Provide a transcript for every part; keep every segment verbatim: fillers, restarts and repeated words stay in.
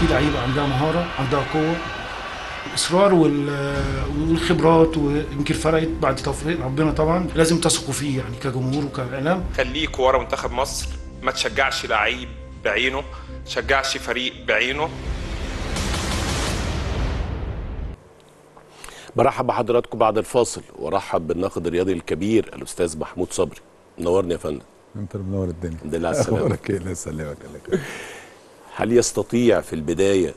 في لعيبه عندها مهاره، عندها قوه، الاصرار والخبرات، ويمكن فرقت بعد توفيق ربنا طبعا. لازم تثقوا فيه يعني كجمهور وكاعلام. خليك ورا منتخب مصر، ما تشجعش لعيب بعينه، تشجعش فريق بعينه. برحب بحضراتكم بعد الفاصل، وارحب بالناقد الرياضي الكبير الاستاذ محمود صبري. منورني يا فندم. انت منور الدنيا. الحمد لله على السلامه. اخبارك ايه؟ الله يسلمك. هل يستطيع في البدايه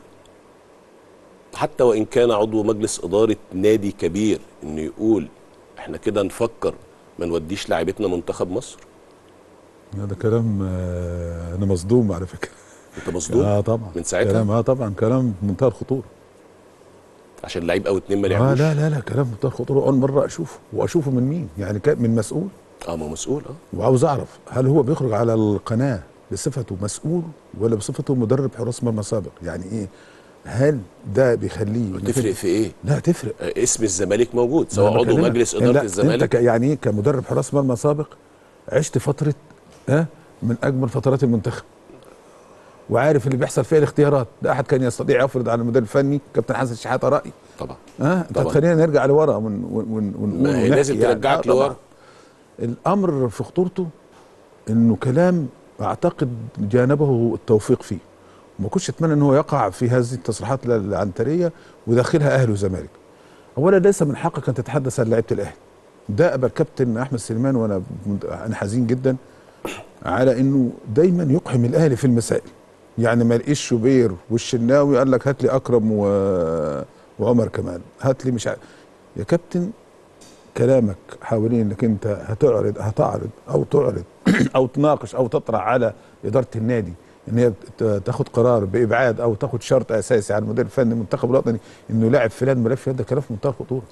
حتى وان كان عضو مجلس اداره نادي كبير انه يقول احنا كده نفكر ما نوديش لاعيبتنا منتخب مصر؟ ده كلام آه انا مصدوم على فكره. انت مصدوم؟ اه طبعا من ساعتها؟ كلام اه طبعا كلام منتهى الخطوره. عشان لعيب او اتنين ما آه لعبوش؟ لا لا لا كلام منتهى الخطوره. اول مره اشوفه، واشوفه من مين؟ يعني من مسؤول. اه ما مسؤول. اه وعاوز اعرف هل هو بيخرج على القناه بصفته مسؤول ولا بصفته مدرب حراس مرمى سابق؟ يعني ايه؟ هل ده بيخليه تفرق في ايه؟ لا تفرق. آه اسم الزمالك موجود، سواء عضو مجلس اداره الزمالك. انت يعني ايه كمدرب حراس مرمى سابق عشت فتره ها من اجمل فترات المنتخب، وعارف اللي بيحصل فيها الاختيارات. لا احد كان يستطيع يفرض على المدير الفني كابتن حسن شحاته راي. طبعا. ها انت هتخلينا نرجع لورا ونقول ما هي لازم ترجعك يعني. لورا. الامر في خطورته انه كلام اعتقد جانبه التوفيق فيه، وما كنتش اتمنى ان هو يقع في هذه التصريحات العنتريه وداخلها اهلي وزمالك. اولا ليس من حقك ان تتحدث عن لعيبه الاهلي. ده ابا الكابتن احمد سليمان، وانا انا حزين جدا على انه دايما يقحم الاهلي في المسائل. يعني ما لقيش شوبير والشناوي قال لك هات لي اكرم و... وعمر كمال، هات لي مش عارف. يا كابتن كلامك حوالين انك انت هتعرض هتعرض او تعرض او تناقش او تطرح على اداره النادي ان هي تاخد قرار بابعاد او تاخد شرط اساسي على المدير الفني المنتخب الوطني انه لاعب فلان ملف فلان، ده كلام في منتهى الخطوره.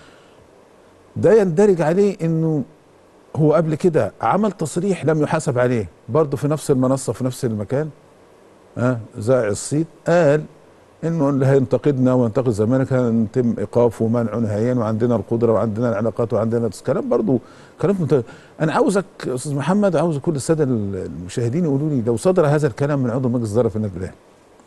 ده يندرج عليه انه هو قبل كده عمل تصريح لم يحاسب عليه برضه في نفس المنصه في نفس المكان، ها ذاع الصيت، قال انه اللي هينتقدنا وينتقد الزمالك هيتم ايقافه ومنعه نهائيا، وعندنا القدره وعندنا العلاقات وعندنا كلام برضه كلام منتهى. انا عاوزك استاذ محمد، عاوز كل الساده المشاهدين يقولوا لي لو صدر هذا الكلام من عضو مجلس اداره في النادي الاهلي،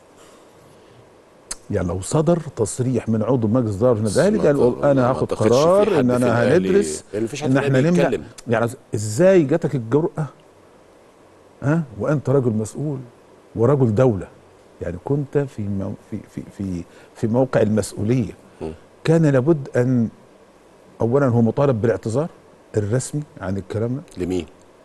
يعني لو صدر تصريح من عضو مجلس اداره في النادي الاهلي قال انا هاخد قرار ان انا هندرس ان احنا نمنع، يعني ازاي جاتك الجرأه ها وانت رجل مسؤول ورجل دوله؟ يعني كنت في مو في في في في موقع المسؤوليه. كان لابد ان اولا هو مطالب بالاعتذار الرسمي عن الكلام ده. لمين؟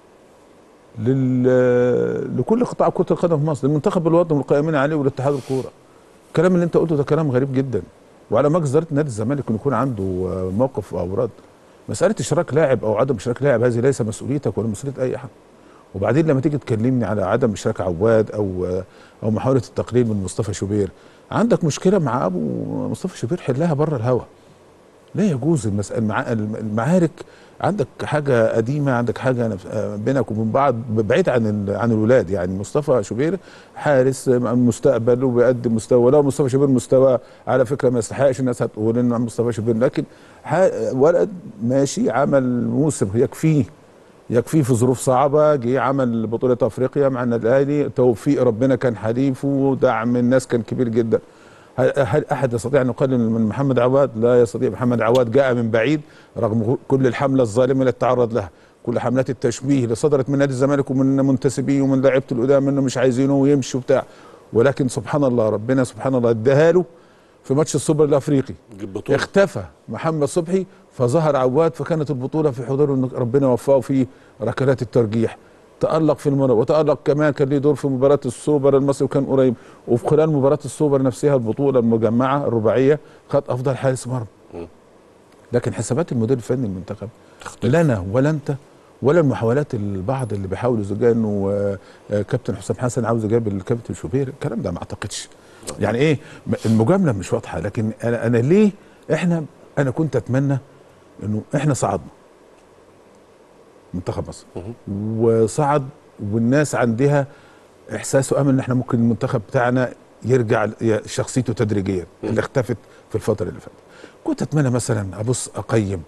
لل لكل قطاع كره القدم في مصر، للمنتخب الوطني والقائمين عليه والاتحاد الكوره. الكلام اللي انت قلته ده كلام غريب جدا، وعلى مجلس اداره نادي الزمالك انه يكون عنده موقف او رد. مساله اشراك لاعب او عدم اشراك لاعب هذه ليس مسؤوليتك ولا مسؤوليه اي احد. وبعدين لما تيجي تكلمني على عدم اشراك عواد او او محاوله التقليل من مصطفى شوبير، عندك مشكله مع ابو مصطفى شوبير حلها بره الهوا. لا يجوز المسألة المعارك. عندك حاجه قديمه، عندك حاجه بينك وبين بعض بعيد عن عن الولاد. يعني مصطفى شوبير حارس مستقبل وبيقدم مستوى، لو مصطفى شوبير مستوى على فكره ما يستحقش الناس هتقول انه مصطفى شوبير، لكن ولد ماشي عمل موسم يكفيه يكفيه في ظروف صعبه، جه عمل بطوله افريقيا مع النادي الاهلي، توفيق ربنا كان حليفه ودعم الناس كان كبير جدا. هل احد يستطيع ان يقلل من محمد عواد؟ لا يستطيع. محمد عواد جاء من بعيد رغم كل الحمله الظالمه اللي تعرض لها، كل حملات التشبيه اللي صدرت من نادي الزمالك ومن منتسبيه ومن لعيبه القدام انه مش عايزينه ويمشي وبتاع، ولكن سبحان الله ربنا سبحان الله اداها له في ماتش السوبر الافريقي. اختفى محمد صبحي فظهر عواد، فكانت البطوله في حضور ربنا وفقه في ركلات الترجيح. تألق في المباراة وتألق كمان، كان له دور في مباراة السوبر المصري وكان قريب، وفي خلال مباراة السوبر نفسها البطولة المجمعة الرباعية خد أفضل حارس مرمى. لكن حسابات المدير الفني المنتخب لنا ولا أنت ولا المحاولات البعض اللي بيحاولوا يزجوا انه كابتن حسام حسن عاوز يجيب الكابتن شوبير، الكلام ده ما اعتقدش. يعني ايه المجامله مش واضحه، لكن انا انا ليه احنا انا كنت اتمنى انه احنا صعدنا منتخب مصر وصعد والناس عندها احساس وامل ان احنا ممكن المنتخب بتاعنا يرجع شخصيته تدريجيا اللي اختفت في الفتره اللي فاتت. كنت اتمنى مثلا ابص اقيم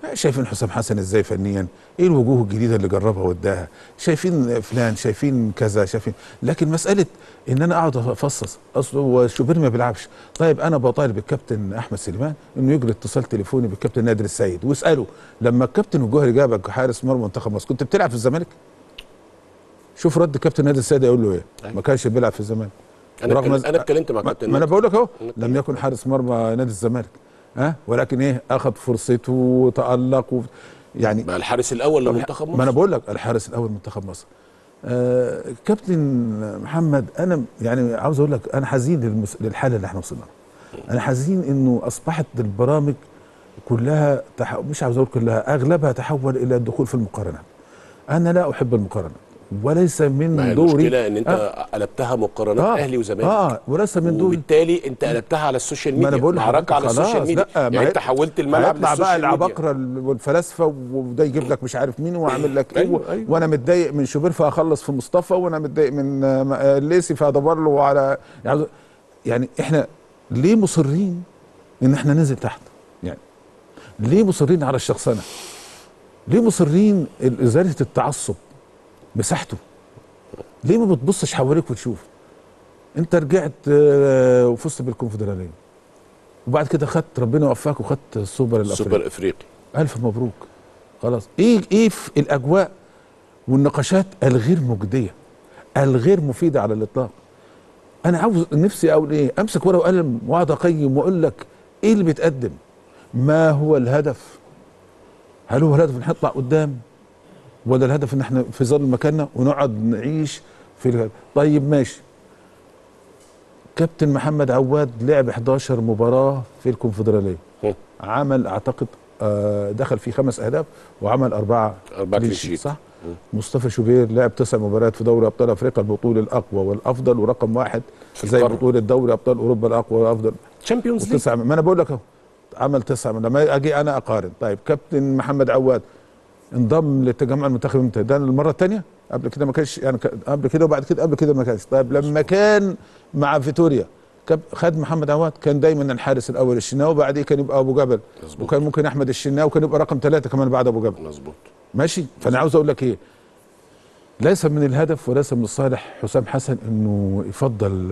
شايفين حسام حسن ازاي فنيا، ايه الوجوه الجديده اللي جربها واداها، شايفين فلان، شايفين كذا، شايفين. لكن مساله ان انا اقعد افصص اصله هو شوبير ما بيلعبش. طيب انا بطالب الكابتن احمد سليمان انه يجري اتصال تليفوني بالكابتن نادر السيد واساله لما الكابتن الجوهري جابك حارس مرمى منتخب مصر كنت بتلعب في الزمالك؟ شوف رد الكابتن نادر السيد يقول له ايه؟ ما كانش بيلعب في الزمالك. انا انا اتكلمت مع كابتن، ما انا بقول لك اهو لم يكن حارس مرمى نادي الزمالك، ها، ولكن ايه، اخذ فرصته وتالق و... يعني مع الحارس الاول لمنتخب مصر. ما انا بقول لك الحارس الاول لمنتخب مصر. آه كابتن محمد، انا يعني عاوز اقول لك انا حزين للمس... للحاله اللي احنا وصلنا لها. انا حزين انه اصبحت البرامج كلها تح... مش عاوز اقول كلها، اغلبها تحول الى الدخول في المقارنات. انا لا احب المقارنات وليس من دوري. المشكله ان انت آه قلبتها مقارنات آه اهلي وزمالك، اه وليس من دوري، وبالتالي انت قلبتها على السوشيال ميديا، معركه على السوشيال ميديا. لا يعني انت حولت الملعب للسوشيال بقى ميديا، العباقره والفلاسفه وده يجيب لك مش عارف مين واعمل لك ايه. أيوة أيوة. وانا متضايق من شوبير فاخلص في مصطفى، وانا متضايق من الليسي فادور له على يعني, يعني احنا ليه مصرين ان احنا ننزل تحت؟ يعني ليه مصرين على الشخصنه؟ ليه مصرين ازاله التعصب مساحته؟ ليه ما بتبصش حواليك وتشوف؟ انت رجعت وفزت بالكونفدراليه وبعد كده خدت، ربنا وفقك وخدت السوبر الافريقي، السوبر الافريقي. الف مبروك. خلاص، ايه ايه في الاجواء والنقاشات الغير مجديه الغير مفيده على الاطلاق؟ انا عاوز نفسي اقول ايه، امسك ورقه وقلم واقعد اقيم واقول لك ايه اللي بيتقدم، ما هو الهدف؟ هل هو الهدف ان نطلع قدام، ولا الهدف ان احنا في ظل مكاننا ونقعد نعيش في الهدف؟ طيب ماشي، كابتن محمد عواد لعب احداشر مباراه في الكونفدراليه، عمل اعتقد آه دخل فيه خمس اهداف وعمل اربعه اربعه كليشيت، صح؟ مم. مصطفى شوبير لعب تسع مباريات في دوري ابطال افريقيا، البطوله الاقوى والافضل ورقم واحد زي بطوله دوري ابطال اوروبا الاقوى والافضل، تشامبيونز ليج. ما انا بقول لك اهو عمل تسعه. لما اجي انا اقارن، طيب كابتن محمد عواد انضم للتجمع المنتخب امتى؟ ده المره الثانيه؟ قبل كده ما كانش، يعني قبل كده وبعد كده قبل كده ما كانش. طيب لما كان مع فيتوريا خد محمد عواد كان دايما الحارس الاول الشناوي، وبعديه كان يبقى ابو جبل، مزبوط. وكان ممكن احمد الشناوي وكان يبقى رقم ثلاثه كمان بعد ابو جبل، مظبوط ماشي. فانا عاوز اقول لك ايه، ليس من الهدف وليس من الصالح حسام حسن انه يفضل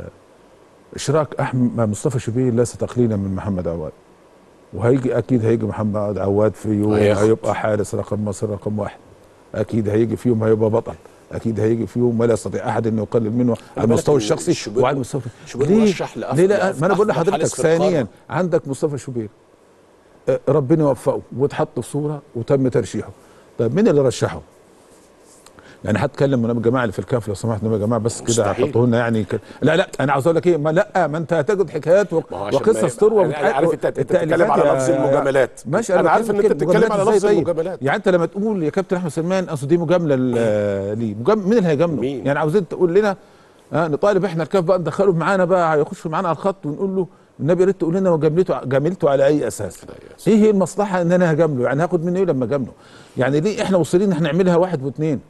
اشراك احمد مصطفى شوبير ليس تقليلا من محمد عواد، وهيجي اكيد هيجي محمد عواد في يوم هيبقى حارس رقم مصر رقم واحد، اكيد هيجي في يوم هيبقى بطل، اكيد هيجي في يوم ولا يستطيع احد انه يقلل منه على المستوى الشخصي وعلى المستوى. ليه؟ ليه لا؟ ما انا بقول لحضرتك ثانيا عندك مصطفى شوبير ربنا يوفقه واتحط في صوره وتم ترشيحه. طيب مين اللي رشحه؟ يعني هتكلم من الجماعه اللي في الكاف لو سمحتوا يا جماعه بس كده حطوا لنا يعني ك... لا لا انا عاوز اقول لك ايه، ما لا ما انت هتجد حكايات و... وقصص تروى. انا عارف انت بتتكلم على لفظ المجاملات، ماشي، انا عارف ان انت بتتكلم على لفظ المجاملات. يعني انت لما تقول يا كابتن احمد سليمان اصل دي مجامله ليه، مجامل مين اللي هيجامله؟ يعني عاوزين تقول لنا اه نطالب احنا الكاف بقى ندخله معانا بقى هيخشوا معانا على الخط ونقول له النبي يا ريت تقول لنا جاملته جاملته على اي اساس؟ ايه هي المصلحه ان انا هجامله؟ يعني هاخد منه ايه لما اجامله؟ يعني ليه احنا وصلين ان احنا نعملها واحد واثنين؟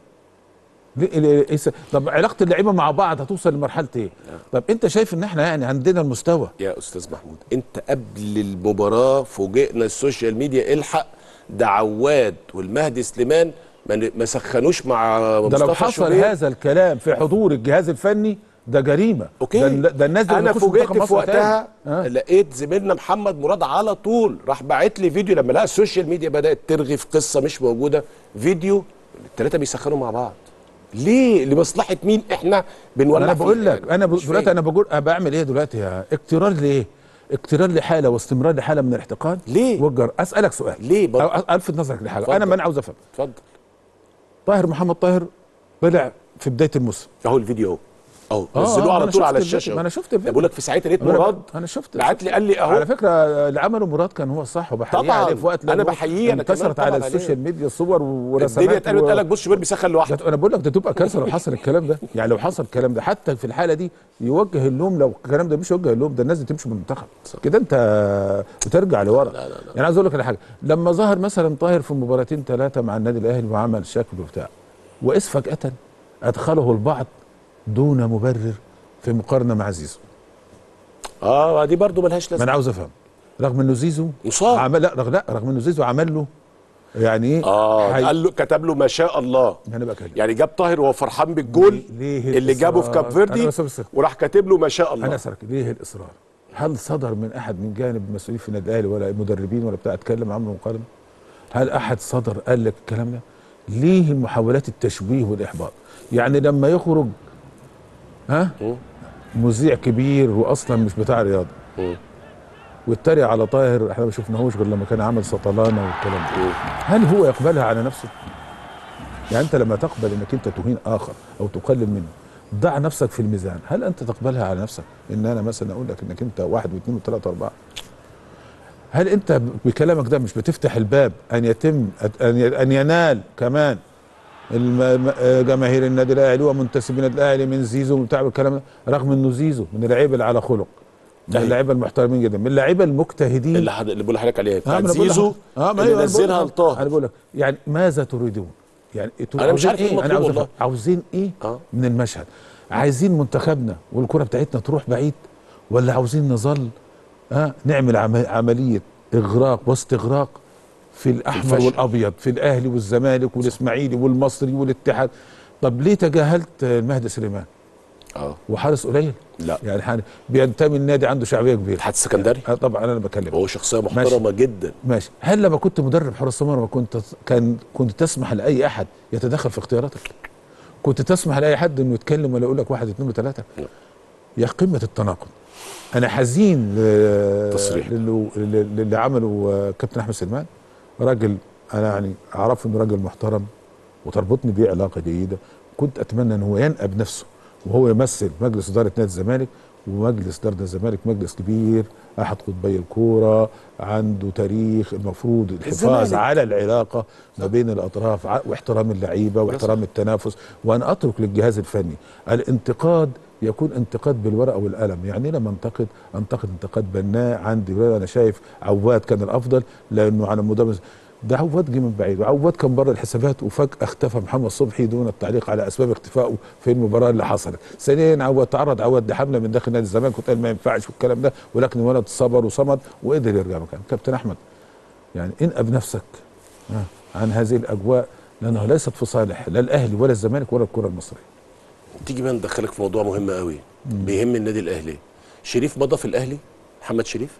طب علاقه اللعيبه مع بعض هتوصل لمرحله ايه؟ طب انت شايف ان احنا يعني عندنا المستوى؟ يا استاذ محمود انت قبل المباراه فوجئنا السوشيال ميديا الحق ده عواد والمهدي سليمان ما سخنوش مع مصطفى ده لو حصل شوبير. هذا الكلام في حضور الجهاز الفني ده جريمه. اوكي ده, ده الناس انا فوجئت في وقتها آه. لقيت زميلنا محمد مراد على طول راح باعت لي فيديو لما لقى السوشيال ميديا بدات ترغي في قصه مش موجوده، فيديو الثلاثه بيسخنوا مع بعض. ليه؟ لمصلحه مين احنا بنولع؟ انا بقول لك يعني. انا دلوقتي انا بقول بعمل ايه دلوقتي؟ يا اقترار ليه؟ اقترار لحاله واستمرار لحاله من الاحتقان ليه؟ وجر اسالك سؤال ليه برضه؟ الفت نظرك لحاجه فضل. انا ما انا عاوز افهم. اتفضل. طاهر محمد طاهر طلع في بدايه الموسم اهو الفيديو اهو اهو نزلوه على طول على الشاشه. ما انا شفت الفيديو، بقول لك في ساعتها لقيت مراد انا شفت بعت لي قال لي اهو. على فكره اللي عمله مراد كان هو الصح وبحييه عليه في وقت انا بحييه. انا انتشرت على السوشيال ميديا صور ورسمات الدنيا اتقالت و... قال لك بص شوبير بيسخن لوحده. انا بقول لك ده تبقى كارثه لو حصل الكلام ده. يعني لو حصل الكلام ده حتى في الحاله دي يوجه اللوم، لو الكلام ده مش يوجه اللوم ده الناس دي تمشي من المنتخب كده، انت بترجع لورا. لا لا لا. يعني عايز اقول لك على حاجه، لما ظهر مثلا طاهر في مباراتين ثلاثه مع النادي الاهلي وعمل شكل وبتاع واذ فجاه ادخله البعض دون مبرر في مقارنه مع زيزو. اه دي برضه ملهاش لازمه. ما انا عاوز افهم رغم انه زيزو مصاب. عمل لا رغم لا رغم انه زيزو عمل له يعني ايه اه حي... قال له كتب له ما شاء الله. انا بكلم يعني جاب طاهر وهو فرحان بالجول ليه اللي جابه في كاب فيردي وراح كاتب له ما شاء الله. انا اسالك ليه الاصرار؟ هل صدر من احد من جانب المسؤولين في النادي الاهلي ولا مدربين ولا بتاع اتكلم عمرو مقارنه؟ هل احد صدر قال لك الكلام ده؟ ليه محاولات التشويه والاحباط؟ يعني لما يخرج ها مذيع كبير واصلا مش بتاع رياضه واتريق على طاهر، احنا ما شفناهوش غير لما كان عمل سطلانه والكلام ده، هل هو يقبلها على نفسه؟ يعني انت لما تقبل انك انت تهين اخر او تقلل منه، ضع نفسك في الميزان، هل انت تقبلها على نفسك؟ ان انا مثلا اقول لك انك انت واحد واثنين وثلاثه واربعه، هل انت بكلامك ده مش بتفتح الباب ان يتم ان ينال كمان جماهير النادي الاهلي ومنتسبين النادي الاهلي من زيزو وبتاع الكلام ده، رغم انه زيزو من اللعيبه اللي على خلق، من اللعيبه المحترمين جدا، من اللعيبه المجتهدين اللي, حد... اللي بقول لحضرتك عليها بتاعت آه زيزو آه اللي نزلها لطاهر. انا بقول لك يعني ماذا تريدون؟ يعني انا مش عارف ايه؟ انا عاوز والله. عاوزين ايه آه. من المشهد؟ عايزين منتخبنا والكره بتاعتنا تروح بعيد، ولا عاوزين نظل آه نعمل عمليه اغراق واستغراق في الاحمر والابيض، في الاهلي والزمالك والاسماعيلي والمصري والاتحاد؟ طب ليه تجاهلت المهدي سليمان؟ اه وحارس قليل؟ لا يعني حارس بينتمي النادي عنده شعبيه كبيره. الاتحاد السكندري؟ آه طبعا انا بكلمك هو شخصيه محترمه ماشي. جدا ماشي. هل لما كنت مدرب حراس مرمى كنت كان كنت تسمح لاي احد يتدخل في اختياراتك؟ كنت تسمح لاي حد انه يتكلم ولا يقول لك واحد اثنين وثلاثه؟ يا قمه التناقض. انا حزين تصريح للي, للي عمله كابتن احمد سليمان. راجل انا يعني اعرفه انه راجل محترم وتربطني بيه علاقه جيده، كنت اتمنى ان هو ينقى بنفسه وهو يمثل مجلس اداره نادي الزمالك، ومجلس اداره الزمالك مجلس كبير احد قطبي الكوره، عنده تاريخ، المفروض الحفاظ على العلاقه ما بين الاطراف واحترام اللعيبه واحترام التنافس، وانا اترك للجهاز الفني الانتقاد يكون انتقاد بالورقه والقلم. يعني لما انتقد انتقد انتقاد بناء. عندي انا شايف عواد كان الافضل لانه على مدرب ده، عواد جه من بعيد، وعواد كان بره الحسابات وفجاه اختفى محمد صبحي دون التعليق على اسباب اختفائه في المباراه اللي حصلت. ثانيا عواد تعرض عواد لحمله من داخل نادي الزمالك كنت قال ما ينفعش والكلام ده، ولكن الولد صبر وصمد وقدر يرجع مكانه. كابتن احمد يعني انقى بنفسك عن هذه الاجواء، لانها ليست في صالح لا الاهلي ولا الزمالك ولا الكره المصريه. تيجي بقى ندخلك في موضوع مهم قوي بيهم النادي الاهلي. شريف مضى في الاهلي؟ محمد شريف؟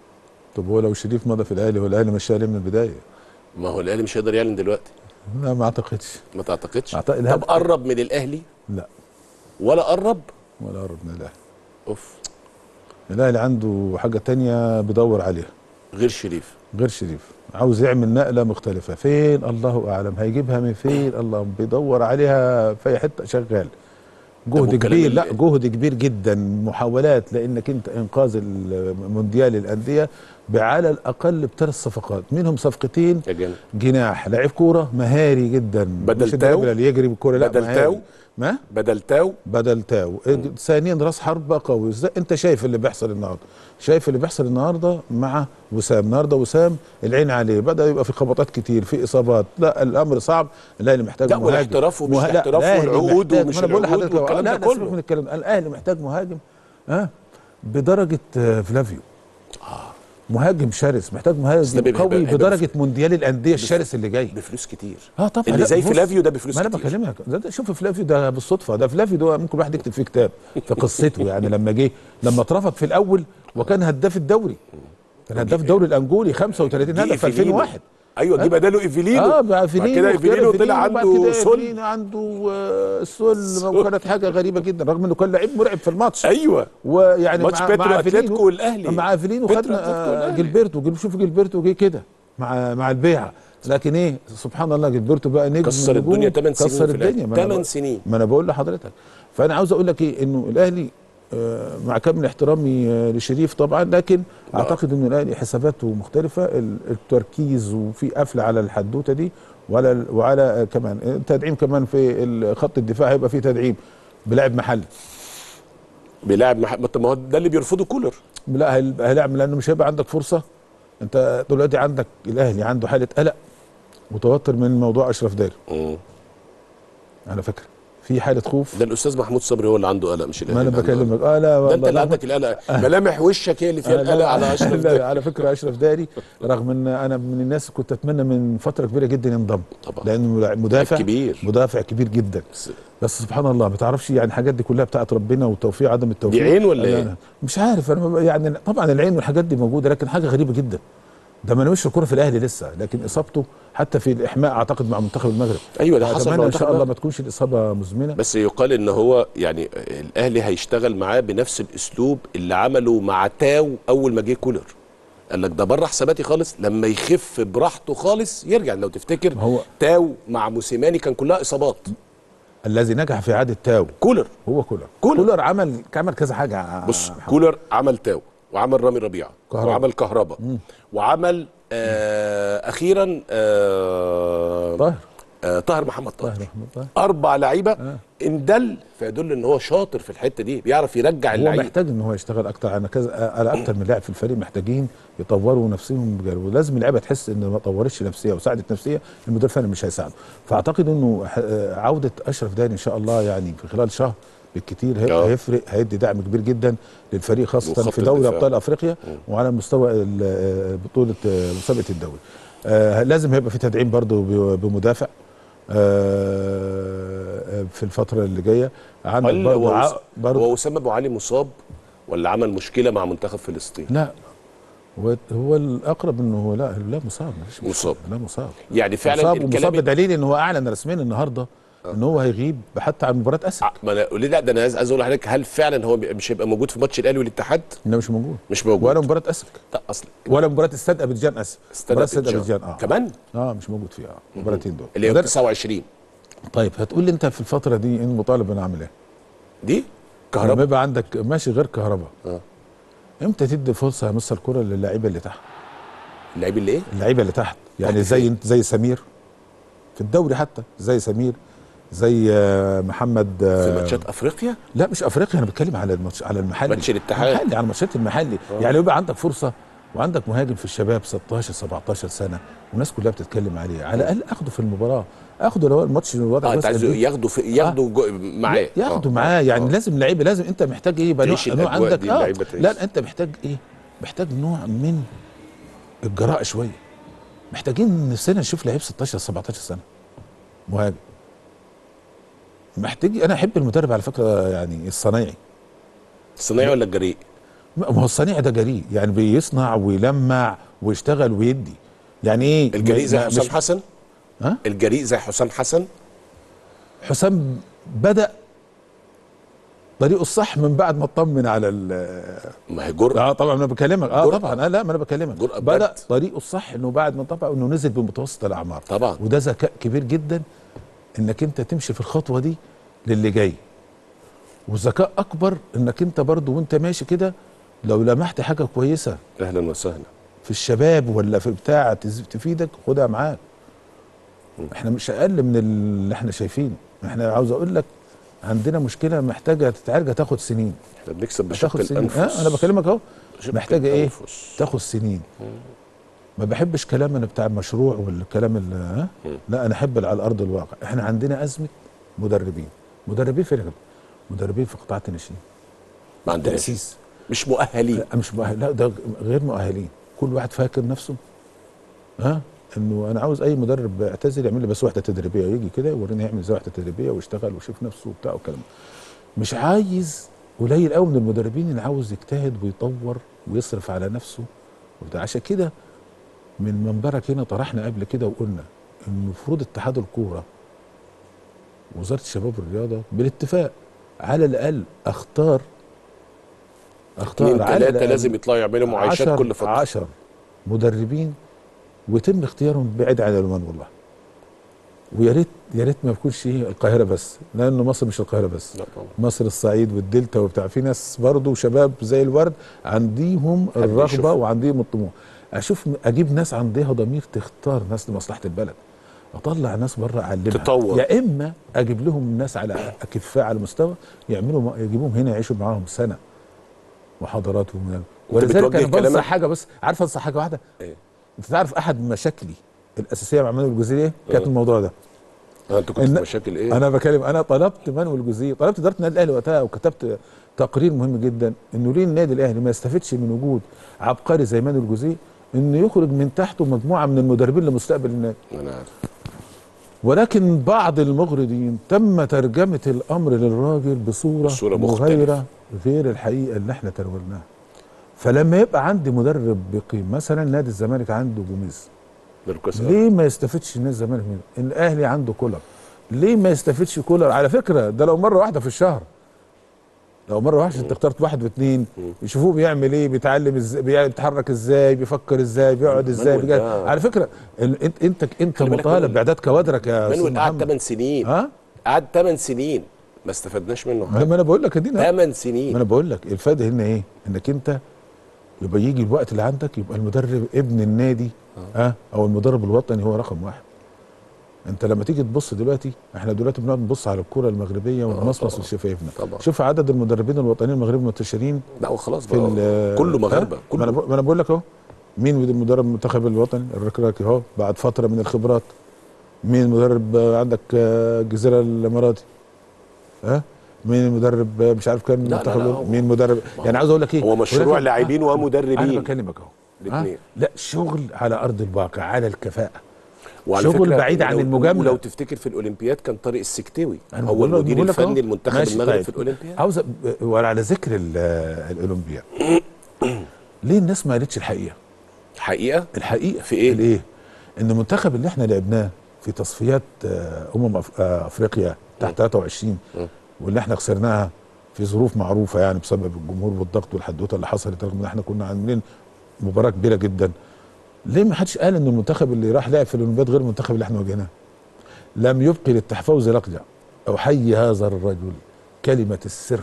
طب هو لو شريف مضى في الاهلي والاهلي مشاه ليه من البدايه؟ ما هو الاهلي مش هيقدر يعلن دلوقتي. لا ما اعتقدش. ما تعتقدش؟ أعتقد. طب قرب من الاهلي؟ لا ولا قرب؟ ولا قرب من الاهلي. اوف. الاهلي عنده حاجه تانية بيدور عليها غير شريف. غير شريف عاوز يعمل نقله مختلفه، فين الله اعلم هيجيبها من فين، الله بيدور عليها في اي حته، شغال جهد كبير. لا جهد كبير جدا، محاولات لانك انت انقاذ المونديال الانديه على الاقل بثلاث صفقات، منهم صفقتين جناح لعيب كوره مهاري جدا، بدل تاو اللي يجري بالكوره، لا بدل تاو ما بدل تاو بدل تاو ثانيا راس حربة قوي. انت شايف اللي بيحصل النهارده، شايف اللي بيحصل النهارده مع وسام. النهارده وسام العين عليه، بدا يبقى في خبطات كتير، في اصابات، لا الامر صعب. الاهلي محتاج مهاجم. لا والاحتراف ومش الاحتراف والعقود ومش العقود والكلام ده كله. من الكلام الاهلي محتاج مهاجم ها أه؟ بدرجه فلافيو. اه مهاجم شرس، محتاج مهاجم قوي بدرجه مونديال الانديه الشرس اللي جاي بفلوس كتير. اه طبعا اللي زي فلافيو ده بفلوس كتير. ما انا بكلمك ده, ده شوف فلافيو ده بالصدفه، ده فلافيو ده ممكن واحد يكتب فيه كتاب في قصته. يعني لما جه لما اترفض في الاول وكان هداف الدوري، كان هداف الدوري الانجولي خمسة وثلاثين هدف في ألفين وواحد. ايوه جه بداله ايفيلينو. اه بقى ايفيلينو كده ايفيلينو طلع عنده سل عنده سل، وكانت حاجه غريبه جدا رغم انه كان لعيب مرعب في الماتش. ايوه ويعني ماتش مع بيترو مع اتلتيكو والاهلي، مع ايفيلينو خدنا جilberto. شوف جilberto جه كده مع مع البيعه، لكن ايه سبحان الله جilberto بقى نجم كسر الدنيا ثمان سنين. كسر الدنيا ثمان سنين. ما انا بقول لحضرتك. فانا عاوز اقول لك ايه، انه الاهلي مع كامل احترامي لشريف طبعا، لكن آه. اعتقد ان الاهلي حساباته مختلفه، التركيز وفي قفله على الحدوته دي، وعلى وعلى كمان تدعيم كمان في خط الدفاع، هيبقى في تدعيم بلاعب محل بلاعب محل. ما هو ده اللي بيرفضه كولر. لا هيلاعب، لانه مش هيبقى عندك فرصه. انت دلوقتي عندك الاهلي عنده حاله قلق متوتر من موضوع اشرف داري. امم على فكره في حاله خوف. ده الاستاذ محمود صبري هو اللي عنده قلق مش الاهلي. ما انا بكلمك اه لا ده انت اللي لا عندك القلق، ملامح وشك هي اللي فيها آه القلق على اشرف داري. لا على فكره اشرف داري رغم ان انا من الناس كنت اتمنى من فتره كبيره جدا ينضم طبعا لانه مدافع كبير، مدافع كبير جدا، بس, بس سبحان الله ما تعرفش يعني الحاجات دي كلها بتاعت ربنا والتوفيق عدم التوفيق. دي عين ولا ايه؟ مش عارف انا يعني طبعا العين والحاجات دي موجوده، لكن حاجه غريبه جدا ده ما نوش الكوره في الاهلي لسه، لكن اصابته حتى في الاحماء اعتقد مع منتخب المغرب. ايوه ده حصل اتمنى ان شاء الله ما تكونش الاصابه مزمنه. بس يقال ان هو يعني الاهلي هيشتغل معاه بنفس الاسلوب اللي عمله مع تاو اول ما جه كولر. قال لك ده بره حساباتي خالص، لما يخف براحته خالص يرجع. لو تفتكر هو تاو مع موسيماني كان كلها اصابات. الذي نجح في اعاده تاو كولر. هو كولر. كولر, كولر عمل عمل كذا حاجه. بص كولر عمل تاو وعمل رامي ربيعه كهربا. وعمل كهربا وعمل آه اخيرا آه طاهر آه طاهر محمد طاهر, طاهر محمد طاهر. اربع لعيبه آه. ان دل فيدل ان هو شاطر في الحته دي، بيعرف يرجع اللعيبه. هو محتاج ان هو يشتغل اكتر. انا كذا انا اكتر من لاعب في الفريق محتاجين يطوروا نفسهم بجد، ولازم اللعيبه تحس ان ما طورتش نفسيه وساعدت نفسيه المدير الفني مش هيساعده. فاعتقد انه عوده اشرف داري ان شاء الله يعني في خلال شهر بالكتير هيفرق، هيدي دعم كبير جدا للفريق خاصه في دوري ابطال افريقيا وعلى مستوى بطوله مسابقه الدوري. آه لازم هيبقى في تدعيم برضو بمدافع آه في الفتره اللي جايه. عندك برضو ع... برضو هو اسامه ابو علي مصاب ولا عمل مشكله مع منتخب فلسطين؟ لا هو هو الاقرب انه هو لا لا مصاب مش مصاب لا مصاب يعني فعلا مصاب ومصاب بدليل ان هو اعلن رسميا النهارده آه. ان هو هيغيب حتى عن مباراه اسد. آه ما انا لا ده انا عايز اقول لحضرتك هل فعلا هو مش هيبقى موجود في ماتش الاهلي والاتحاد؟ لا مش موجود مش موجود ولا مباراه اسد لا اصلا ولا مباراه استاد ابيجان اسد مباراه استاد ابيجان اه كمان اه مش موجود فيها اه المباراتين دول اللي هي تسعة وعشرين. طيب هتقول لي انت في الفتره دي ان مطالب انا اعمل ايه؟ دي كهرباء لما يبقى عندك ماشي غير كهرباء اه امتى تدي فرصه يا مستر الكوره للاعيبه اللي تحت؟ اللعيبه اللي ايه؟ اللعيبه اللي تحت يعني زي زي سمير في الدوري، حتى زي سمير زي محمد في ماتشات افريقيا؟ لا مش افريقيا، انا بتكلم على الماتش على المحلي ماتش الاتحاد المحلي على الماتشات المحلي أوه. يعني يبقى عندك فرصه وعندك مهاجم في الشباب ستاشر سبعتاشر سنه والناس كلها بتتكلم عليه، على الاقل اخده في المباراه، اخده لو الماتش الوضع اه انت عايز ياخده في ياخده آه. معاه ياخده معاه يعني آه. لازم لعيبه، لازم انت محتاج ايه يبقى نوع, نوع عندك اه لا انت محتاج ايه؟ محتاج نوع من الجراءه شويه، محتاجين نفسنا نشوف لعيب ستاشر سبعتاشر سنه مهاجم. محتاج انا احب المدرب على فكره يعني الصنايعي. الصنايعي ولا الجريء؟ ما هو الصنايعي ده جريء يعني بيصنع ويلمع ويشتغل ويدي. يعني ايه الجريء زي حسام حسن؟ ها؟ الجريء زي حسام حسن؟ حسام بدأ طريقه الصح من بعد ما اطمن على ال ما هي جرأة. اه طبعا انا بكلمك اه طبعا اه لا ما انا بكلمك بدأ بجد. طريقه الصح انه بعد ما طبع انه نزل بمتوسط الاعمار طبعا، وده ذكاء كبير جدا انك انت تمشي في الخطوه دي للي جاي، والذكاء اكبر انك انت برضو وانت ماشي كده لو لمحت حاجه كويسه اهلا وسهلا في الشباب ولا في بتاع تفيدك خدها معاك. احنا مش اقل من اللي احنا شايفينه، احنا عاوز اقول لك عندنا مشكله محتاجه تتعالج تاخد سنين. احنا بنكسب بشق الانفس. اه انا بكلمك اهو محتاجه ايه؟ تاخد سنين. ما بحبش كلام انا بتاع المشروع والكلام اللي ها لا انا احب على الارض الواقع. احنا عندنا ازمه مدربين، مدربين فين؟ مدربين في قطاع الناشئين ما عندناش تأسيس مش مؤهلين. لا مش مؤهل، لا ده غير مؤهلين. كل واحد فاكر نفسه ها انه انا عاوز اي مدرب اعتزل يعمل لي بس وحده تدريبيه، يجي كده يوريني يعمل زي وحده تدريبيه ويشتغل ويشوف نفسه وبتاع والكلام. مش عايز قليل قوي من المدربين اللي عاوز يجتهد ويطور ويصرف على نفسه وبتاع. عشان كده من منبرك هنا طرحنا قبل كده وقلنا ان المفروض اتحاد الكوره وزاره الشباب والرياضه بالاتفاق على الاقل اختار اختار على ثلاثه لازم يطلعوا يعملوا معايشات كل فتره عشرة مدربين ويتم اختيارهم بعيد عن العنوان والله. ويا ريت يا ريت ما يكونش القاهره بس، لانه مصر مش القاهره بس، لا طبعا. مصر الصعيد والدلتا وبتاع، في ناس برضه شباب زي الورد عنديهم الرغبه وعندهم الطموح. اشوف اجيب ناس عندها ضمير تختار ناس لمصلحه البلد، اطلع ناس بره اعلمها تطور، يا اما اجيب لهم ناس على اكفاء على مستوى يعملوا يجيبوهم هنا يعيشوا معاهم سنه محاضراتهم. ولذلك انا بنصح حاجه بس، عارف انصح حاجه واحده؟ ايه؟ انت تعرف احد مشاكلي الاساسيه مع مانويل الجوزيه ايه؟ كانت الموضوع ده. انت كنت في مشاكل ايه؟ انا بكلم، انا طلبت مانويل جوزيه، طلبت اداره النادي الاهلي وقتها، وكتبت تقرير مهم جدا انه ليه النادي الاهلي ما يستفدش من وجود عبقري زي مانويل جوزيه، انه يخرج من تحته مجموعه من المدربين لمستقبل النادي. انا عارف. ولكن بعض المغردين تم ترجمه الامر للراجل بصوره, بصورة مغايره غير الحقيقه اللي احنا تناولناها. فلما يبقى عندي مدرب بقيم، مثلا نادي الزمالك عنده جوميز، ليه ما يستفدش نادي الزمالك منه؟ الاهلي عنده كولر، ليه ما يستفدش كولر؟ على فكره ده لو مره واحده في الشهر، لو مره واحده انت اخترت واحد واثنين يشوفوه بيعمل ايه، بيتعلم ازاي، بيتحرك ازاي، بيفكر ازاي، بيقعد ازاي، بيجي. على فكره انت انت انت مطالب باعداد كوادرك يا استاذ محمد. قعد ثمان سنين، ها قعد ثمان سنين ما استفدناش منه حاجه. ما انا بقول لك ادينا ثمان سنين. ما انا بقول لك الفائده هنا ايه؟ انك انت يبقى يجي الوقت اللي عندك يبقى المدرب ابن النادي ها أه؟ او المدرب الوطني هو رقم واحد. انت لما تيجي تبص دلوقتي، احنا دلوقتي بنقعد نبص على الكره المغربيه ونمصمص لشفايفنا، شوف عدد المدربين الوطنيين المغربيين المنتشرين. لا وخلاص بقى كله مغاربه. ما انا ما انا بقول لك اهو، مين مدرب المنتخب الوطني الركراكي اهو بعد فتره من الخبرات، مين مدرب عندك الجزيره الاماراتي ها أه؟ مين مدرب مش عارف كان منتخب، مين مدرب، يعني عاوز اقول لك ايه، هو مشروع لاعبين ومدربين. انا بكلمك اهو الاثنين، لا شغل على ارض الواقع، على الكفاءه، شغل بعيد عن المجامله. ولو تفتكر في الاولمبياد كان طارق السكتاوي هو المدير الفني المنتخب المغرب طيب. في الاولمبياد. عاوز وعلى ذكر الاولمبياد ليه الناس ما قالتش الحقيقه؟ الحقيقه الحقيقه في ايه؟ الايه؟ ان المنتخب اللي احنا لعبناه في تصفيات امم افريقيا تحت ثلاثة وعشرين واللي احنا خسرناها في ظروف معروفه يعني بسبب الجمهور والضغط والحدوته اللي حصلت، رغم ان احنا كنا عاملين مباراه كبيره جدا. ليه ما حدش قال ان المنتخب اللي راح لعب في الاولمبياد غير المنتخب اللي احنا واجهناه؟ لم يبقي للتحفظ لقجع. احيي هذا الرجل كلمه السر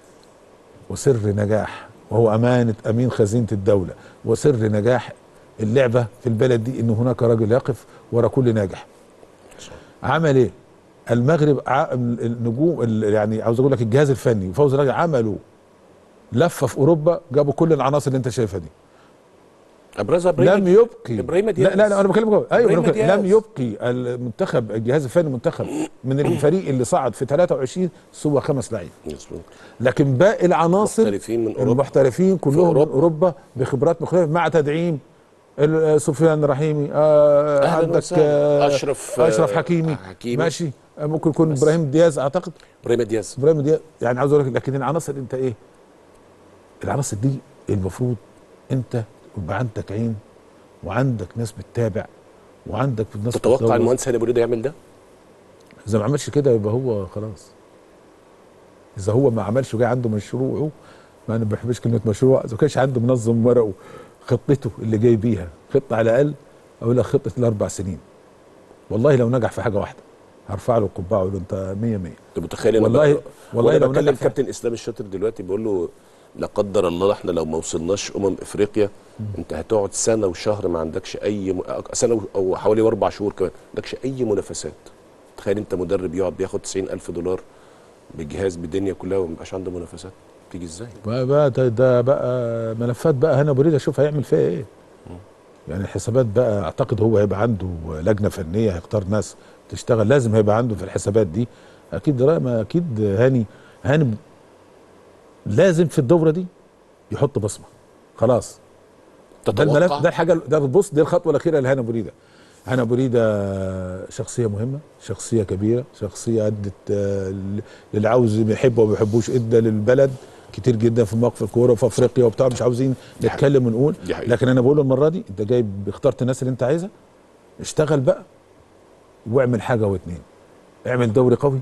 وسر نجاح، وهو امانه امين خزينه الدوله، وسر نجاح اللعبه في البلد دي ان هناك رجل يقف ورا كل ناجح. عمل ايه؟ المغرب النجوم يعني عاوز اقول لك الجهاز الفني وفوز الراجل عملوا لفه في اوروبا، جابوا كل العناصر اللي انت شايفها دي. ابرزها لم يبقي ابراهيم دياز. لا لا, لا انا بكلمك ايوه لم يبقي المنتخب الجهاز الفني المنتخب من الفريق اللي صعد في ثلاثة وعشرين سوى خمس لعيبه. لكن باقي العناصر محترفين من اوروبا، المحترفين كلهم أوروبا. من اوروبا بخبرات مختلفه مع تدعيم سفيان رحيمي، آه عندك آه اشرف اشرف حكيمي, حكيمي ماشي، ممكن يكون ابراهيم دياز اعتقد ابراهيم دياز ابراهيم دياز يعني عاوز اقول لك. لكن العناصر انت ايه؟ العناصر دي المفروض انت يبقى عندك عين وعندك ناس بتتابع وعندك ناس. تتوقع المهندس هاني ابو ريده يعمل ده؟ اذا ما عملش كده يبقى هو خلاص. اذا هو ما عملش وجاي عنده مشروعه، ما انا ما بحبش كلمه مشروع، اذا ما كانش عنده منظم ورقه خطته اللي جاي بيها، خطه على الاقل اقول لك خطه الاربع سنين، والله لو نجح في حاجه واحده هرفع له القبعه واقول له انت مية مية. انت متخيل؟ والله والله لو نجح. الكابتن اسلام الشاطر دلوقتي بيقول له لا قدر الله احنا لو ما وصلناش امم افريقيا م. انت هتقعد سنه وشهر ما عندكش اي م... سنه او حوالي اربع شهور كمان ما عندكش اي منافسات. تخيل انت مدرب يقعد بياخد تسعين الف دولار بجهاز بالدنيا كلها وما يبقاش عنده منافسات، تيجي ازاي؟ بقى ده, ده بقى ملفات بقى هنا ابو ريده شوف هيعمل فيها ايه. م. يعني الحسابات بقى اعتقد هو هيبقى عنده لجنه فنيه هيختار ناس تشتغل، لازم هيبقى عنده في الحسابات دي اكيد ما اكيد هاني هاني لازم في الدوره دي يحط بصمه خلاص. ده الملف ده الحاجه ده بص دي الخطوه الاخيره لهاني ابو ريده. هاني ابو ريده شخصيه مهمه، شخصيه كبيره، شخصيه ادت للي عاوز يحبه وما بيحبوش، ادى للبلد كتير جدا في مواقف الكوره وفي افريقيا وبتاع، مش عاوزين نتكلم ونقول، لكن انا بقول المره دي انت جايب اخترت الناس اللي انت عايزها، اشتغل بقى واعمل حاجه واتنين. اعمل دوري قوي،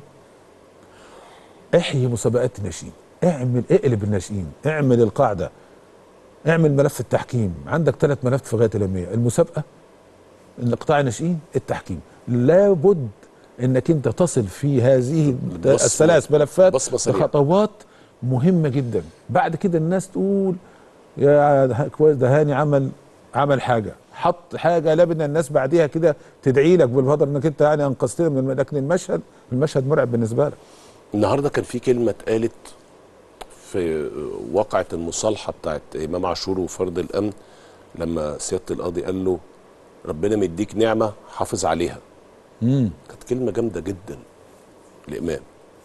احيي مسابقات الناشئين، اعمل اقلب الناشئين، اعمل القاعده، اعمل ملف التحكيم. عندك ثلاث ملفات في غايه الاهميه، المسابقه، القطاع الناشئين، التحكيم. لابد انك انت تصل في هذه الثلاث ملفات بخطوات مهمه جدا. بعد كده الناس تقول يا كويس ده هاني عمل عمل حاجه، حط حاجه لابد الناس بعديها كده تدعي لك بالفضل انك انت يعني انقذتنا من. لكن المشهد المشهد مرعب بالنسبه لك. النهارده كان في كلمه اتقالت في واقعه المصالحه بتاعت امام عاشور وفرد الامن، لما سياده القاضي قال له ربنا مديك نعمه حافظ عليها. امم كانت كلمه جامده جدا الامام.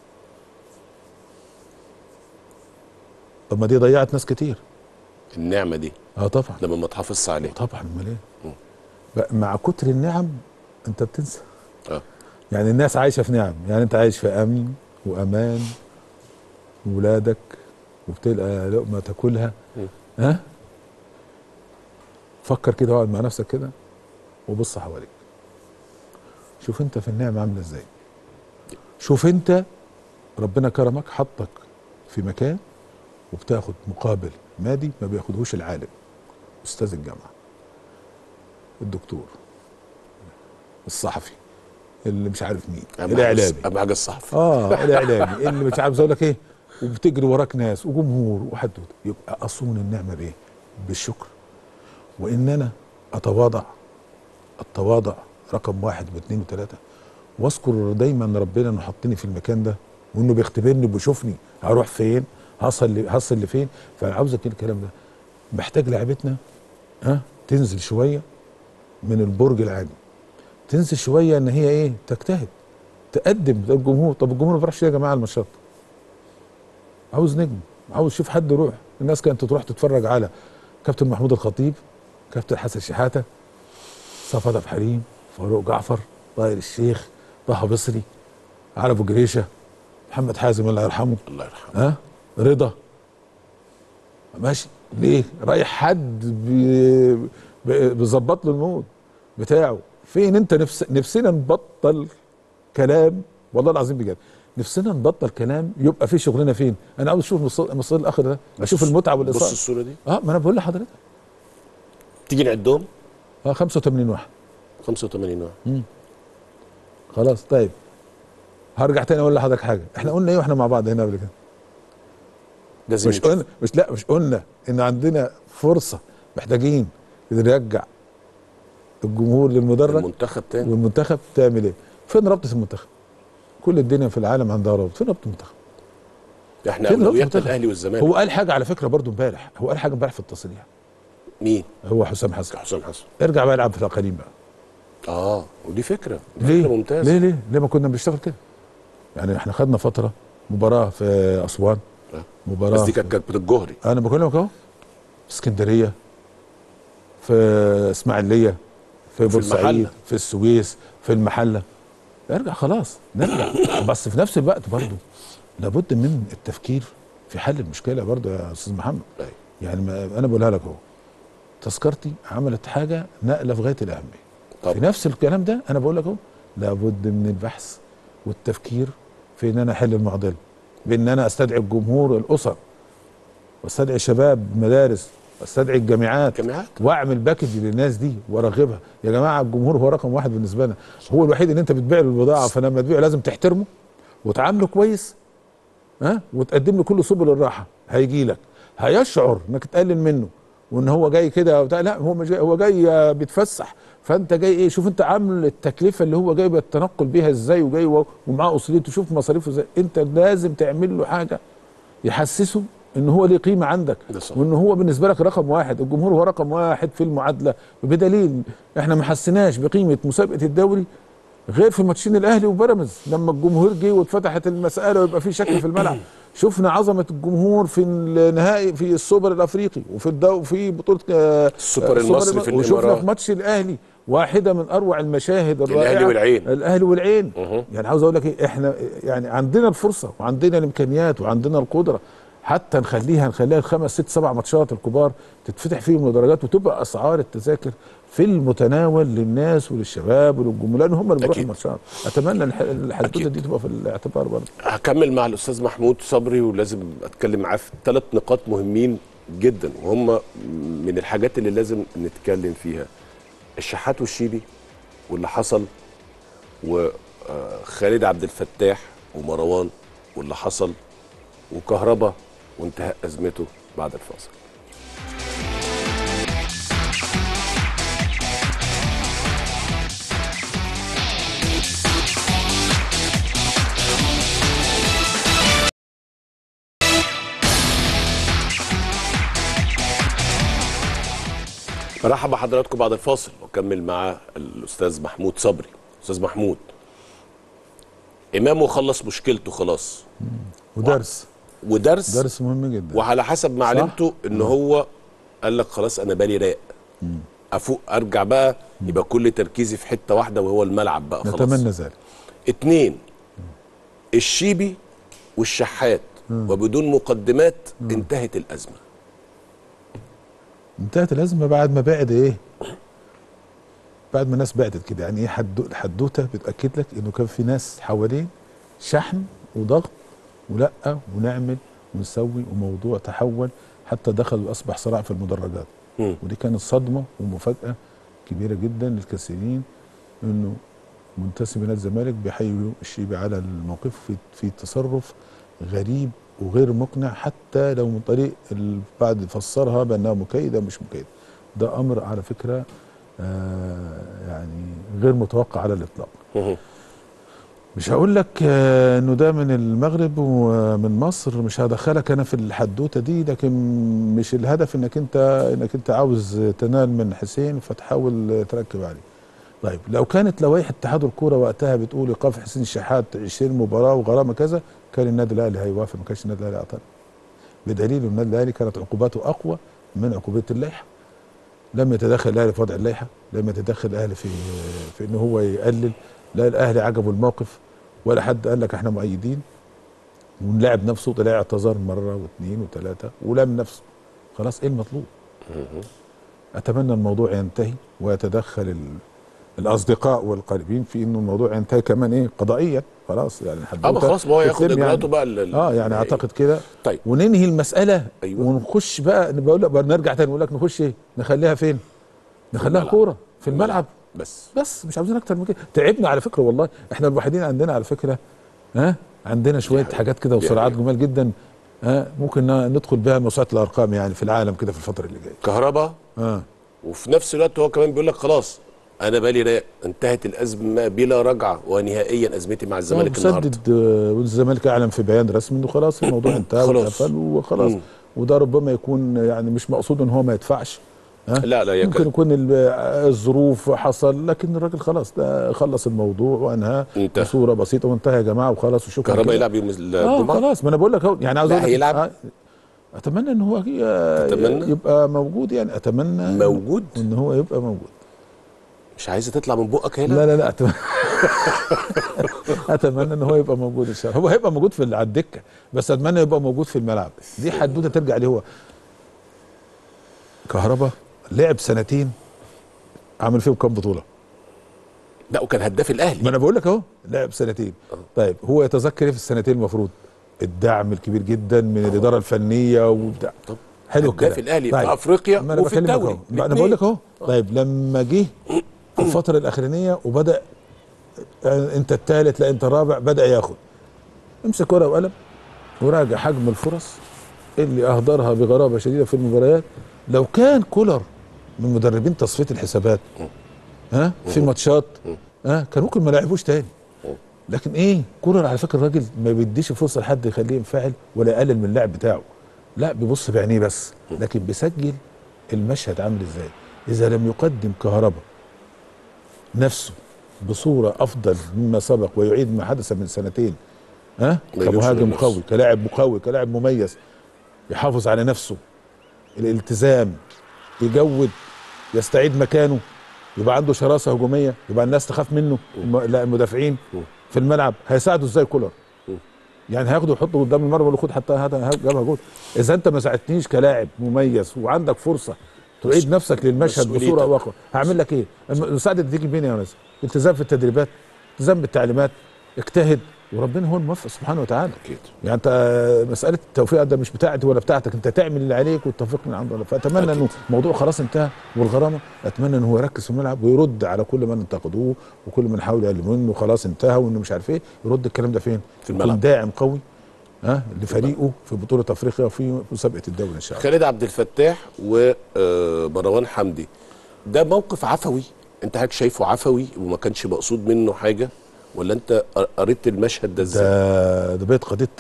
طب ما دي ضيعت ناس كتير. النعمه دي اه طبعا لما ما تحافظش عليها. طبعا، امال ايه؟ بقى مع كتر النعم انت بتنسى. اه يعني الناس عايشه في نعم، يعني انت عايش في امن وامان وولادك وبتلقى لقمه تاكلها. ها؟ فكر كده واقعد مع نفسك كده وبص حواليك، شوف انت في النعمه عامله ازاي. شوف انت ربنا كرمك حطك في مكان وبتاخد مقابل مادي ما بياخدهوش العالم، استاذ الجامعه، الدكتور، الصحفي، اللي مش عارف مين، الاعلامي، اهم حاجه الصحفي. اه الاعلامي اللي مش عارف اقول لك ايه، وبتجري وراك ناس وجمهور وحدود. يبقى اصون النعمه بايه؟ بالشكر، وان انا اتواضع. التواضع رقم واحد واثنين وثلاثه، واذكر دايما ربنا انه حطني في المكان ده، وانه بيختبرني وبيشوفني هروح فين، هصل هصل لفين. فانا عاوزك الكلام ده محتاج لعبتنا ها تنزل شويه من البرج العالي، تنزل شويه ان هي ايه، تجتهد، تقدم للجمهور. طب الجمهور ما بيروحش يا جماعه الماتشات، عاوز نجم، عاوز شوف حد يروح. الناس كانت تروح تتفرج على كابتن محمود الخطيب، كابتن حسن شحاته، صفا عبد الحليم، فاروق جعفر، طاهر الشيخ، طه بصري، علي ابو جريشه، محمد حازم الله يرحمه، الله يرحمه، ها، رضا. ماشي ليه؟ رايح حد بي- بي- بيظبط له المود بتاعه. فين انت؟ نفس نفسنا نبطل كلام، والله العظيم بجد نفسنا نبطل كلام. يبقى في شغلنا فين؟ انا عاوز اشوف مصر مصر الاخر ده، اشوف المتعه والاثاره. بص الصوره دي، اه ما انا بقول لحضرتك. تيجي نعدهم. اه خمسة وثمانين واحد. خمسة وثمانين واحد. امم خلاص طيب. هرجع تاني اقول لحضرتك حاجه، احنا قلنا ايه واحنا مع بعض هنا قبل كده؟ لازم مش قلنا مش لا مش قلنا ان عندنا فرصه محتاجين نرجع الجمهور للمدرج المنتخب تاني. والمنتخب تعمل ايه؟ فين رابطه المنتخب؟ كل الدنيا في العالم عندها رابطه، فين رابطه المنتخب؟ احنا فين رابطة اولوياتنا المنتخب؟ الاهلي والزمالك. هو قال حاجه على فكره برضو امبارح، هو قال حاجه امبارح في التصريح. مين؟ هو حسام حسن. حسام حسن. ارجع بقى العب في الاقاليم بقى. اه ودي فكره، دي ليه؟ فكره ممتازه. ليه ليه؟ ليه ما كنا بنشتغل كده؟ يعني احنا خدنا فتره مباراه في اسوان، آه. مباراه بس دي في- كانت كانت الجهري. انا بكلمك اهو، في اسكندريه، في اسماعيليه، في في بورسعيد، المحلة. في السويس، في المحله. ارجع خلاص نرجع. بس في نفس الوقت برضو لابد من التفكير في حل المشكله برضو يا استاذ محمد. أيوة. يعني ما انا بقولها لك اهو، تذكرتي عملت حاجه نقله في غايه الاهميه. طبعا. في نفس الكلام ده انا بقول لك اهو، لابد من البحث والتفكير في ان انا احل المعضله، بان انا استدعي الجمهور، الاسر، واستدعي شباب مدارس، واستدعي الجامعات، الجامعات. واعمل باكج للناس دي وارغبها. يا جماعه الجمهور هو رقم واحد بالنسبه لنا، هو الوحيد اللي انت بتبيع له البضاعه، فلما تبيعه لازم تحترمه وتعامله كويس، ها، وتقدم له كل سبل الراحه. هيجي لك هيشعر انك تقلل منه وان هو جاي كده وبتاع، لا هو مش جاي، هو جاي بيتفسح. فانت جاي ايه؟ شوف انت عامل التكلفه اللي هو جاي بالتنقل بيها ازاي، وجاي ومعاه اسرته، شوف مصاريفه ازاي. انت لازم تعمل له حاجه يحسسه ان هو ليه قيمه عندك، وان هو بالنسبه لك رقم واحد. الجمهور هو رقم واحد في المعادله، بدليل احنا ما حسيناش بقيمه مسابقه الدوري غير في ماتشين الاهلي وبيراميدز، لما الجمهور جه واتفتحت المساله ويبقى في شكل في الملعب. شفنا عظمه الجمهور في النهائي في السوبر الافريقي، وفي الدو في بطوله آه، السوبر المصري في وشفنا الامارات. في ماتش الاهلي واحده من اروع المشاهد الرائعه، الاهلي والعين. الاهلي والعين. أه. يعني عاوز اقول لك ايه، احنا يعني عندنا الفرصه وعندنا الامكانيات وعندنا القدره حتى نخليها نخليها الخمس ست سبع ماتشات الكبار تتفتح فيهم المدرجات، وتبقى اسعار التذاكر في المتناول للناس وللشباب وللجمهور، لان هم اللي بيروحوا الماتشات. اتمنى الح- الحدوته دي تبقى في الاعتبار برضه. هكمل مع الاستاذ محمود صبري، ولازم اتكلم معاه في ثلاث نقاط مهمين جدا، وهم من الحاجات اللي لازم نتكلم فيها: الشحات والشيبي واللي حصل، وخالد عبد الفتاح ومروان واللي حصل، وكهربا وانتهاء ازمته بعد الفاصل. مرحبا بحضراتكم بعد الفاصل، واكمل مع الاستاذ محمود صبري استاذ محمود، امامه خلص مشكلته خلاص ودرس ودرس درس مهم جدا، وعلى حسب ما علمته ان هو قال لك خلاص انا بالي راق، افوق ارجع بقى يبقى كل تركيزي في حته واحده وهو الملعب بقى خلاص. نتمنى ذلك. اتنين، الشيبي والشحات وبدون مقدمات انتهت الازمه. انتهت الازمه بعد ما بعد ايه؟ بعد ما الناس بعدت كده، يعني ايه حدوته بتاكد لك انه كان في ناس حوالين شحن وضغط ولا ونعمل ونسوي، وموضوع تحول حتى دخل واصبح صراع في المدرجات. م. ودي كانت صدمه ومفاجاه كبيره جدا للكثيرين، انه منتسبي نادي الزمالك بيحيوا الشيبي على الموقف في في تصرف غريب وغير مقنع، حتى لو من طريق البعض فسرها بانها مكيده مش مكيده. ده امر على فكره آه يعني غير متوقع على الاطلاق. مش هقول لك آه انه ده من المغرب ومن مصر، مش هدخلك انا في الحدوته دي، لكن مش الهدف انك انت انك انت عاوز تنال من حسين فتحاول تركب عليه. طيب لو كانت لوائح اتحاد الكوره وقتها بتقول ايقاف حسين الشحات عشرين مباراه وغرامه كذا، كان النادي الاهلي هيوافق، ما كانش النادي الاهلي اعترض. بدليل ان النادي الاهلي كانت عقوباته اقوى من عقوبات اللائحه. لم يتدخل الاهلي في وضع اللائحه، لم يتدخل الاهلي في في ان هو يقلل، لا الاهلي عجبه الموقف ولا حد قال لك احنا مؤيدين، واللاعب نفسه طلع اعتذر مره واثنين وثلاثه ولام نفسه. خلاص ايه المطلوب؟ اتمنى الموضوع ينتهي ويتدخل ال الاصدقاء والقريبين في انه الموضوع ينتهي كمان ايه قضائيا، خلاص يعني اه خلاص ما هو ياخد اجراءاته بقى اه يعني اعتقد كده. طيب وننهي المساله. أيوة. ونخش بقى بقول لك نرجع تاني نقول لك نخش ايه؟ نخليها فين؟ نخليها كوره في الملعب بس بس مش عاوزين اكتر من كده. تعبنا على فكره والله، احنا الوحيدين عندنا على فكره ها عندنا شويه حاجات كده وسرعات جمال جدا ها ممكن ندخل بها موسوعه الارقام يعني في العالم كده في الفتره اللي جايه. كهرباء اه وفي نفس الوقت هو كمان بيقول لك خلاص انا بالي راق، انتهت الازمه بلا رجعه ونهائيا ازمتي مع الزمالك النهارده. مسدد والزمالك اعلن في بيان رسمي انه خلاص الموضوع انتهى واتقفل وخلاص. وده ربما يكون يعني مش مقصود ان هو ما يدفعش، ها لا لا ممكن يكون الظروف حصل، لكن الراجل خلاص ده خلص الموضوع وانهاه بصوره بسيطه وانتهى يا جماعه وخلاص وشكرا. كهرباء يلعب يوم الجمعه اه خلاص، ما انا بقول لك اهو يعني عاوز لا هيلعب آه اتمنى ان هو أتمنى؟ يبقى موجود، يعني اتمنى موجود ان هو يبقى موجود. مش عايزه تطلع من بقك هنا. لا لا لا أتمنى, اتمنى ان هو يبقى موجود ان شاء الله. هو هيبقى موجود في على الدكه، بس اتمنى يبقى موجود في الملعب. دي حدوته ترجع ليه. هو كهرباء لعب سنتين عمل فيهم كام بطوله؟ لا وكان هداف الاهلي. ما انا بقول لك اهو لعب سنتين. أه. طيب هو يتذكر ايه في السنتين؟ المفروض الدعم الكبير جدا من أوه. الاداره الفنيه وبتاع. طب حلو كده. هداف الاهلي طيب. في افريقيا وفي الدوري. انا بقول لك اهو. طيب لما جه في الفتره الاخرانيه وبدا انت الثالث لا انت الرابع، بدا ياخد امسك ورقه وقلم وراجع حجم الفرص اللي اهدرها بغرابه شديده في المباريات. لو كان كولر من مدربين تصفيه الحسابات ها في ماتشات ها كان ممكن ما لعبوش تاني. لكن ايه كولر على فكره الراجل ما بيديش فرصه لحد يخليه ينفعل ولا يقلل من اللعب بتاعه، لا بيبص بعينيه بس، لكن بيسجل المشهد عامل ازاي. اذا لم يقدم كهرباء نفسه بصوره افضل مما سبق ويعيد ما حدث من سنتين ها كمهاجم قوي كلاعب مقوي كلاعب مميز يحافظ على نفسه، الالتزام، يجود، يستعيد مكانه، يبقى عنده شراسه هجوميه، يبقى الناس تخاف منه. لا المدافعين في الملعب هيساعدوا ازاي كولر؟ يعني هياخده يحطه قدام المرمى ويقول خد حتى هذا جابها جول. اذا انت ما ساعدتنيش كلاعب مميز وعندك فرصه تعيد نفسك للمشهد بصوره او اخرى، هعمل لك ايه؟ المساعده تيجي منين يا ناس؟ التزام في التدريبات، التزام بالتعليمات، اجتهد وربنا هو الموفق سبحانه وتعالى. اكيد. يعني انت مساله التوفيق ده مش بتاعتي ولا بتاعتك، انت تعمل اللي عليك والتوفيق من عند الله. فاتمنى انه الموضوع خلاص انتهى والغرامه، اتمنى انه هو يركز في الملعب ويرد على كل من انتقدوه وكل من حاول يقلل منه خلاص انتهى وانه مش عارف ايه، يرد الكلام ده فين؟ في الملعب. داعم قوي ها لفريقه في بطوله افريقيا وفي مسابقه الدوري ان شاء الله. خالد عبد الفتاح ومروان حمدي، ده موقف عفوي انت حضرتك شايفه عفوي وما كانش مقصود منه حاجه، ولا انت قريت المشهد ده ازاي؟ ده ده بقت قضيه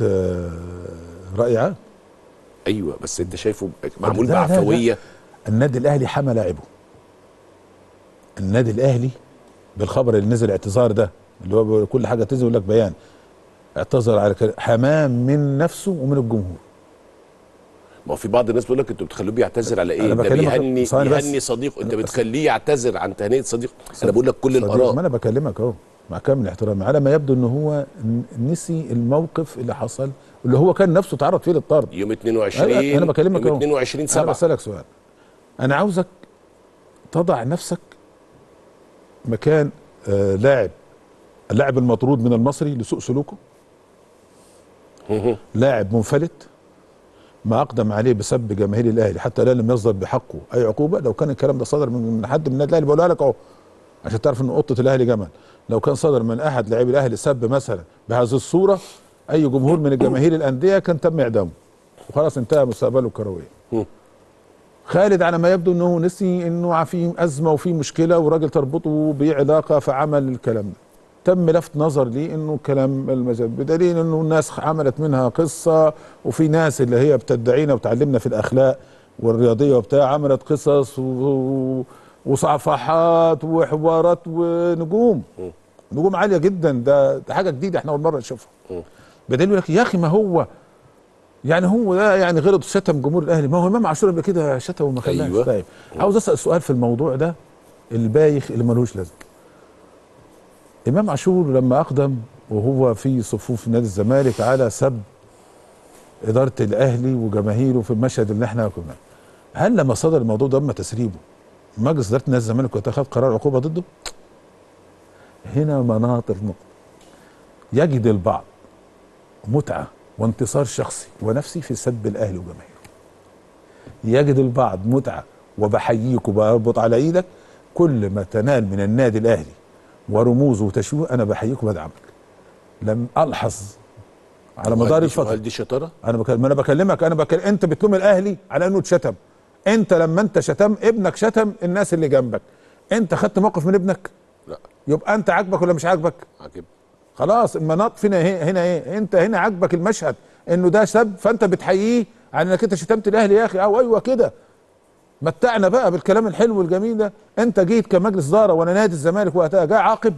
راي عام. ايوه بس انت شايفه معمول بعفويه. النادي الاهلي حمى لاعبه. النادي الاهلي بالخبر اللي نزل اعتذار ده، اللي هو كل حاجه تنزل يقول لك بيان، اعتذر على كده حمام من نفسه ومن الجمهور. ما هو في بعض الناس بيقول لك انتوا بتخلوه بيعتذر على ايه؟ أنا ده بكلمك بيهني ثواني بس. بيهني صديقه، انت بتخليه يعتذر عن تهنئه صديقه. انا بقول لك كل صديق، الاراء. ما انا بكلمك اهو مع كامل احترامي، على ما يبدو ان هو نسي الموقف اللي حصل اللي هو كان نفسه تعرض فيه للطرد يوم اتنين وعشرين انا بكلمك يوم اهو اتنين وعشرين سبعة. انا بسالك سؤال، انا عاوزك تضع نفسك مكان آه لاعب اللاعب المطرود من المصري لسوء سلوكه، لاعب منفلت ما اقدم عليه بسب جماهير الاهلي حتى لا لم يصدر بحقه اي عقوبه. لو كان الكلام ده صدر من حد من النادي الاهلي بقولها لك اهو عشان تعرف ان قطه الاهلي جمل، لو كان صدر من احد لاعبي الاهلي سب مثلا بهذه الصوره اي جمهور من الجماهير الانديه كان تم اعدامه وخلاص انتهى مستقبله الكروي. خالد على ما يبدو انه نسي انه في ازمه وفي مشكله وراجل تربطه بعلاقه فعمل الكلام ده، تم لفت نظر لي انه كلام المزاد بدليل انه الناس عملت منها قصه، وفي ناس اللي هي بتدعينا وتعلمنا في الاخلاق والرياضيه وبتاع عملت قصص و... وصفحات وحوارات ونجوم نجوم عاليه جدا. ده, ده حاجه جديده احنا اول مره نشوفها. بدليل يقول لك يا اخي ما هو يعني هو ده يعني غلط شتم جمهور الاهلي، ما هو امام عاشور قبل كده شتم وما خلاش. أيوة. طيب عاوز اسال سؤال في الموضوع ده البايخ اللي ملوش لازمه. امام عاشور لما اقدم وهو في صفوف نادي الزمالك على سب اداره الاهلي وجماهيره في المشهد اللي احنا كنا، هل لما صدر الموضوع ده تم تسريبه مجلس اداره نادي الزمالك اتخذ قرار عقوبه ضده؟ هنا مناط النقطه. يجد البعض متعه وانتصار شخصي ونفسي في سب الاهلي وجماهيره. يجد البعض متعه وبحييك وبربط على ايدك كل ما تنال من النادي الاهلي ورموزه وتشويه انا بحييك وبدعمك. لم الحظ على مدار الفتره. هل دي شطاره؟ انا بكلم انا بكلمك انا بكلم انت بتلوم الاهلي على انه اتشتم. انت لما انت شتم ابنك شتم الناس اللي جنبك، انت خدت موقف من ابنك؟ لا. يبقى انت عاجبك ولا مش عاجبك؟ عاجبني. خلاص المناط فينا هنا ايه؟ انت هنا عاجبك المشهد انه ده سب فانت بتحييه على انك انت شتمت الاهلي يا اخي. او ايوه كده متعنا بقى بالكلام الحلو الجميل ده. انت جيت كمجلس اداره وانا نادي الزمالك وقتها جاي عاقب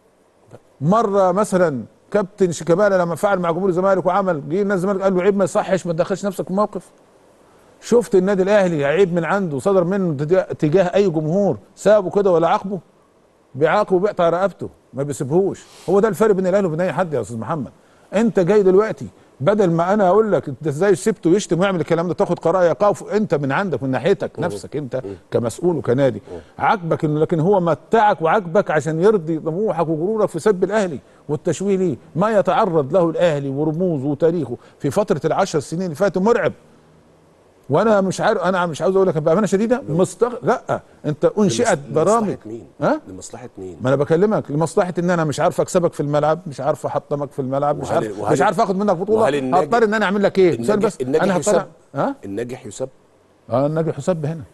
مره مثلا كابتن شيكابالا لما فعل مع جمهور الزمالك وعمل جه نادي الزمالك قال له عيب ما يصحش ما تدخلش نفسك في موقف. شفت النادي الاهلي عيب من عنده صدر منه تجاه اي جمهور سابه كده ولا عاقبه؟ بيعاقبه وبيقطع رقبته ما بيسيبهوش. هو ده الفرق بين الاهلي وبين اي حد يا استاذ محمد. انت جاي دلوقتي بدل ما انا اقول لك انت ازاي سبته يشتم ويعمل الكلام ده تاخد قرار يقاف انت من عندك من ناحيتك نفسك انت كمسؤول وكنادي عاجبك انه لكن هو متعك وعاجبك عشان يرضي طموحك وغرورك في سب الاهلي والتشويه ليه. ما يتعرض له الاهلي ورموزه وتاريخه في فتره العشر سنين اللي فاتوا مرعب. وانا مش عارف انا مش عاوز اقول لك بامانه شديده مستغ... لا انت انشئت برامج لمصلحه مين؟ ها؟ لمصلحه مين؟ ما انا بكلمك لمصلحه ان انا مش عارف اكسبك في الملعب، مش عارف احطمك في الملعب، مش عارف مش عارف اخد منك بطوله، هضطر ان انا اعمل لك ايه؟ الناجح بس الناجح انا يسب. ها؟ الناجح يسب. اه الناجح يسب هنا.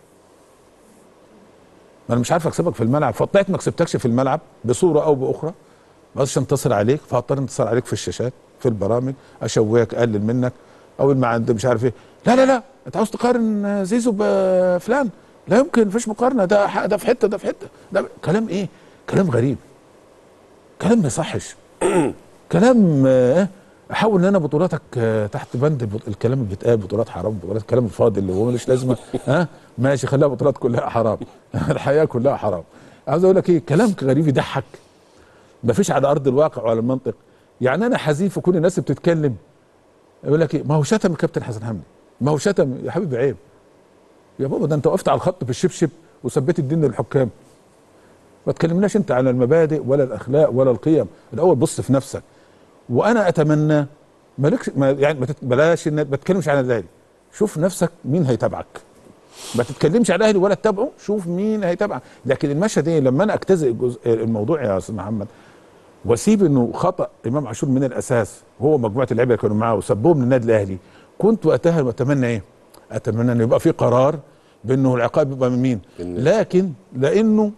ما انا مش عارف اكسبك في الملعب فطلعت ما كسبتكش في الملعب بصوره او باخرى بس انتصر عليك فهضطر انتصر عليك في الشاشات في البرامج اشوهك اقلل منك او ما عند مش عارف ايه. لا لا لا انت عاوز تقارن زيزو بفلان؟ لا يمكن مفيش مقارنه. ده ده في حته ده في حته. ده كلام ايه؟ كلام غريب. كلام ما يصحش. كلام ايه؟ احاول ان انا بطولاتك تحت بند الكلام اللي بيتقال بطولات حرام بطولات الكلام الفاضي اللي هو ملوش لازمه. ها ماشي خليها بطولات كلها حرام. الحياه كلها حرام. عاوز اقول لك ايه؟ كلام غريب يضحك. مفيش على ارض الواقع وعلى المنطق. يعني انا حزين في كل الناس بتتكلم يقول لك ايه؟ ما هو شتم الكابتن حسن حمدي. ما هو شتم يا حبيبي عيب. يا بابا ده انت وقفت على الخط بالشبشب وثبت الدين للحكام. ما تكلمناش انت عن المبادئ ولا الاخلاق ولا القيم. الاول بص في نفسك. وانا اتمنى مالكش ما يعني ما بلاش ما تتكلمش عن الاهلي. شوف نفسك مين هيتابعك. ما تتكلمش عن الاهلي ولا تتابعه، شوف مين هيتابعك. لكن المشهد ايه لما انا اجتزئ الموضوع يا استاذ محمد واسيب انه خطا امام عاشور من الاساس هو مجموعه اللعيبه اللي كانوا معاه وسبهم للنادي الاهلي، كنت وقتها بتمنى ايه؟ اتمنى ان يبقى في قرار بانه العقاب يبقى من مين؟ لكن لانه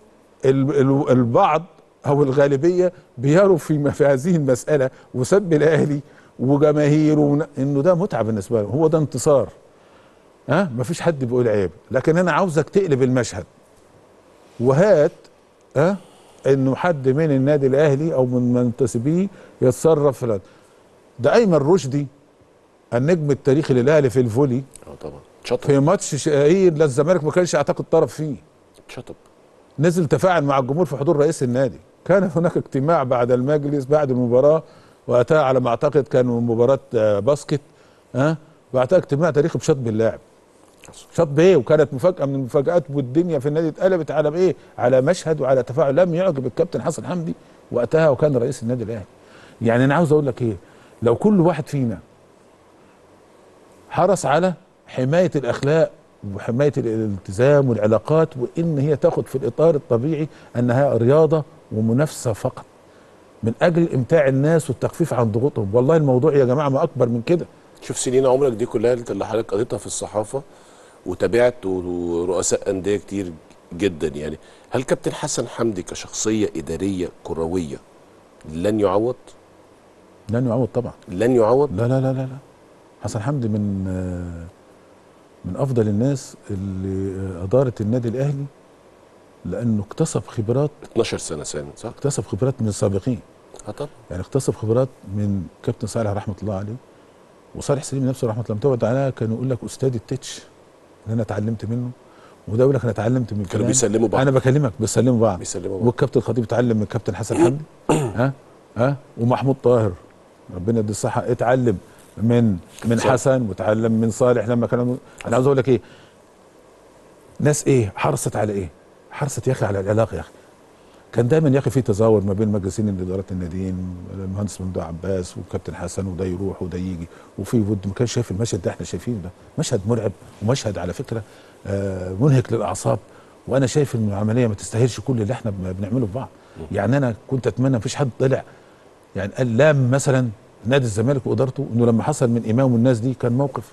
البعض او الغالبيه بيروا في في هذه المساله وسب الاهلي وجماهيره انه ده متعه بالنسبه لهم، هو ده انتصار. ها؟ مفيش حد بيقول عيب، لكن انا عاوزك تقلب المشهد وهات ها انه حد من النادي الاهلي او من منتسبيه يتصرف في الهدف. ده ايمن رشدي النجم التاريخي للاهلي في الفولي اه طبعا شطب في ماتش شهير للزمالك ما كانش اعتقد طرف فيه، شطب نزل تفاعل مع الجمهور في حضور رئيس النادي. كان هناك اجتماع بعد المجلس بعد المباراه، وقتها على ما اعتقد كان مباراه باسكت، ها وقتها اجتماع تاريخي بشطب اللاعب. شطب ايه؟ وكانت مفاجاه من المفاجات، والدنيا في النادي اتقلبت على ايه؟ على مشهد وعلى تفاعل لم يعجب الكابتن حسن حمدي وقتها، وكان رئيس النادي الاهلي. يعني انا عاوز اقول لك ايه، لو كل واحد فينا حرص على حمايه الاخلاق وحمايه الالتزام والعلاقات، وان هي تاخد في الاطار الطبيعي انها رياضه ومنافسه فقط من اجل امتاع الناس والتخفيف عن ضغوطهم. والله الموضوع يا جماعه ما اكبر من كده. شوف سنين عمرك دي كلها اللي حضرتك قضيتها في الصحافه وتابعت ورؤساء انديه كتير جدا، يعني هل كابتن حسن حمدي كشخصيه اداريه كرويه لن يعوض؟ لن يعوض طبعا. لن يعوض؟ لا لا لا لا لا. حسن حمدي من من افضل الناس اللي ادارت النادي الاهلي، لانه اكتسب خبرات اتناشر سنه سامي صح؟ اكتسب خبرات من السابقين. اه طبعا. يعني اكتسب خبرات من كابتن صالح رحمه الله عليه، وصالح سليم نفسه رحمه الله متوعد عليها، كان يقول لك استاذ التتش اللي انا اتعلمت منه، وده يقول لك انا اتعلمت من كانوا بيسلموا بعض. انا بكلمك بيسلموا بعض بيسلموا بعض. والكابتن الخطيب اتعلم من الكابتن حسن حمدي ها ها ومحمود طاهر ربنا يديه الصحه اتعلم من من صح. حسن، وتعلم من صالح لما كانوا. انا عاوز اقول لك ايه، ناس ايه حرصت على ايه؟ حرصت يا اخي على العلاقه. يا اخي كان دايما يا اخي في تزاور ما بين مجلسين اداره الناديين، المهندس ممدوح عباس وكابتن حسن، وده يروح وده يجي، وفي ود. ما كانش شايف المشهد ده احنا شايفينه، ده مشهد مرعب ومشهد على فكره آه منهك للاعصاب. وانا شايف ان العمليه ما تستاهلش كل اللي احنا بنعمله في بعض. يعني انا كنت اتمنى مفيش حد طلع يعني قال لام مثلا نادي الزمالك وادارته، انه لما حصل من امام والناس دي كان موقف،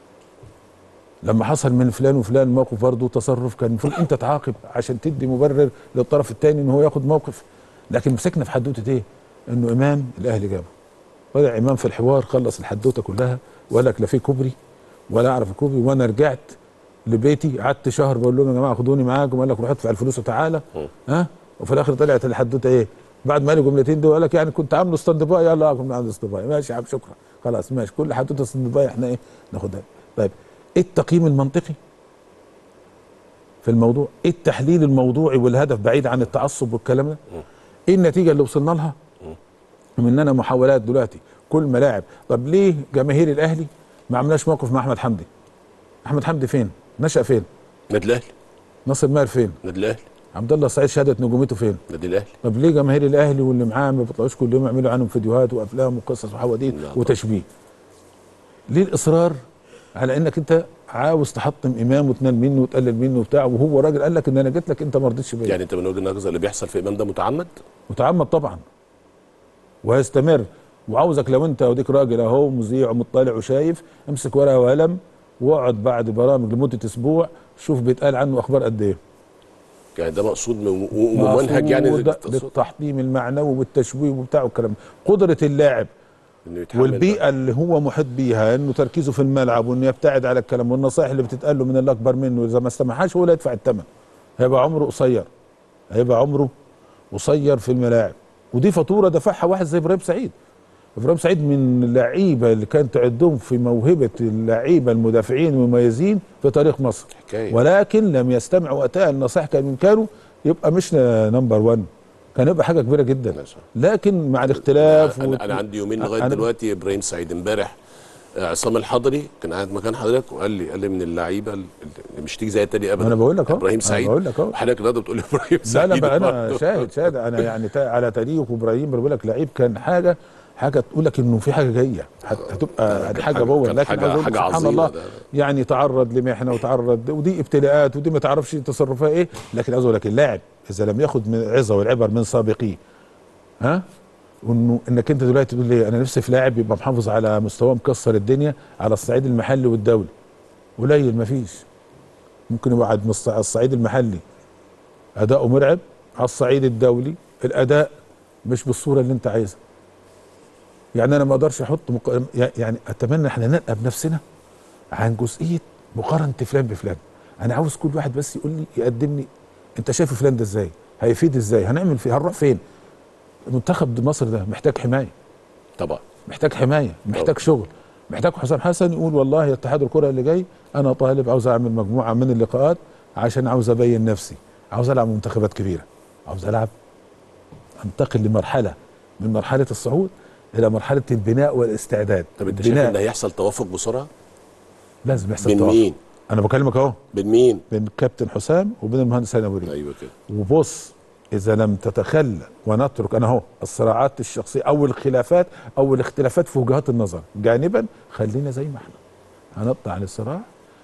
لما حصل من فلان وفلان موقف برضه تصرف، كان المفروض انت تعاقب عشان تدي مبرر للطرف الثاني ان هو ياخد موقف. لكن مسكنا في حدوته ايه؟ انه امام الاهلي جابه، طلع امام في الحوار خلص الحدوته كلها وقال لك لا في كوبري ولا اعرف كوبري. وانا رجعت لبيتي قعدت شهر بقول لهم يا جماعه خدوني معاكم، قال لك روح ادفع الفلوس وتعالى ها. وفي الاخر طلعت الحدوته ايه؟ بعد ما قال الجملتين دول قال لك يعني كنت عامله ستاند باي. يلا كنا عامله ستاند باي، ماشي يا عم شكرا خلاص ماشي، كل حدوته ستاند باي احنا ايه ناخدها. طيب ايه التقييم المنطقي في الموضوع؟ ايه التحليل الموضوعي والهدف بعيد عن التعصب والكلام ده؟ ايه النتيجه اللي وصلنا لها مننا؟ محاولات دلوقتي كل ملاعب. طب ليه جماهير الاهلي ما عملناش موقف مع احمد حمدي؟ احمد حمدي فين؟ نشأ فين؟ نادي الاهلي. ناصر ماهر فين؟ نادي الاهلي. عبد الله السعيد شهاده نجوميته فين؟ نادي الاهلي. طب ليه جماهير الاهلي واللي معاه ما بيطلعوش كل يوم يعملوا عنهم فيديوهات وافلام وقصص وحواديت وتشبيه؟ ليه الاصرار على انك انت عاوز تحطم امام وتنال منه وتقلل منه وبتاع، وهو راجل قال لك ان انا جيت لك انت ما رضيتش بيا؟ يعني انت من وجهه نظرك اللي بيحصل في امام ده متعمد؟ متعمد طبعا وهيستمر. وعاوزك لو انت وديك راجل اهو مذيع ومطلع وشايف، امسك ورقه وقلم واقعد بعد برامج لمده اسبوع شوف بيتقال عنه اخبار قد ايه. يعني ده مقصود ومنهج يعني للتحطيم المعنوي والتشويه وبتاع والكلام. قدره اللاعب والبيئه اللي هو محيط بيها، انه تركيزه في الملعب وانه يبتعد على الكلام والنصائح اللي بتتقال له من اللي اكبر منه، اذا ما استمعهاش هو اللي يدفع الثمن. هيبقى عمره قصير، هيبقى عمره قصير في الملاعب. ودي فاتوره دفعها واحد زي ابراهيم سعيد. ابراهيم سعيد من اللعيبه اللي كان تعدهم في موهبه اللعيبه المدافعين المميزين في تاريخ مصر، حكاية. ولكن لم يستمع وقتها النصائح. كان من كانوا يبقى مش نمبر واحد، كان يبقى حاجه كبيره جدا. لكن مع الاختلاف انا, أنا, أنا عندي يومين لغايه دلوقتي ابراهيم سعيد. امبارح عصام الحضري كان قاعد مكان حضرتك وقال لي قال لي من اللعيبه اللي مش تيجي زي تاني ابدا. انا بقول لك اهو ابراهيم سعيد. بقول لك اهو حضرتك النهارده بتقول لي ابراهيم سعيد. لا لا انا شاهد شاهد انا يعني على تاريخ ابراهيم. بقول لك لعيب كان حاجه حاجه تقول لك انه في حاجه جايه هتبقى حاجه بوه. لكن حاجه, حاجة سبحان الله ده. يعني تعرض لمحنه وتعرض ودي ابتلاءات ودي ما تعرفش تصرفها ايه. لكن عايز اقول لك اللاعب اذا لم ياخذ من عظه والعبر من سابقيه، ها انه انك انت دلوقتي تقول لي انا نفسي في لاعب يبقى محافظ على مستواه مكسر الدنيا على الصعيد المحلي والدولي، قليل ما فيش. ممكن يبقى على الصعيد المحلي اداؤه مرعب، على الصعيد الدولي الاداء مش بالصوره اللي انت عايزها. يعني انا ما اقدرش احط مق... يعني اتمنى احنا ننقى بنفسنا عن جزئيه مقارنه فلان بفلان. انا عاوز كل واحد بس يقول لي يقدم لي انت شايف فلان ده ازاي؟ هيفيد ازاي؟ هنعمل فيه، هنروح فين؟ منتخب مصر ده محتاج حمايه طبعا، محتاج حمايه، محتاج شغل، محتاج حسام حسن يقول والله يا اتحاد الكره اللي جاي انا طالب عاوز اعمل مجموعه من اللقاءات عشان عاوز ابين نفسي، عاوز العب منتخبات كبيره، عاوز العب انتقل لمرحله من مرحله الصعود الى مرحله البناء والاستعداد. طب انت شايف ان هيحصل توافق بسرعه؟ لازم يحصل بين توافق. مين؟ انا بكلمك اهو. بين مين؟ بين كابتن حسام وبين المهندس هاني ابو ريد. ايوه كده. وبص، اذا لم تتخلى ونترك انا اهو الصراعات الشخصيه او الخلافات او الاختلافات في وجهات النظر جانبا، خلينا زي ما احنا هنقطع عن الصراع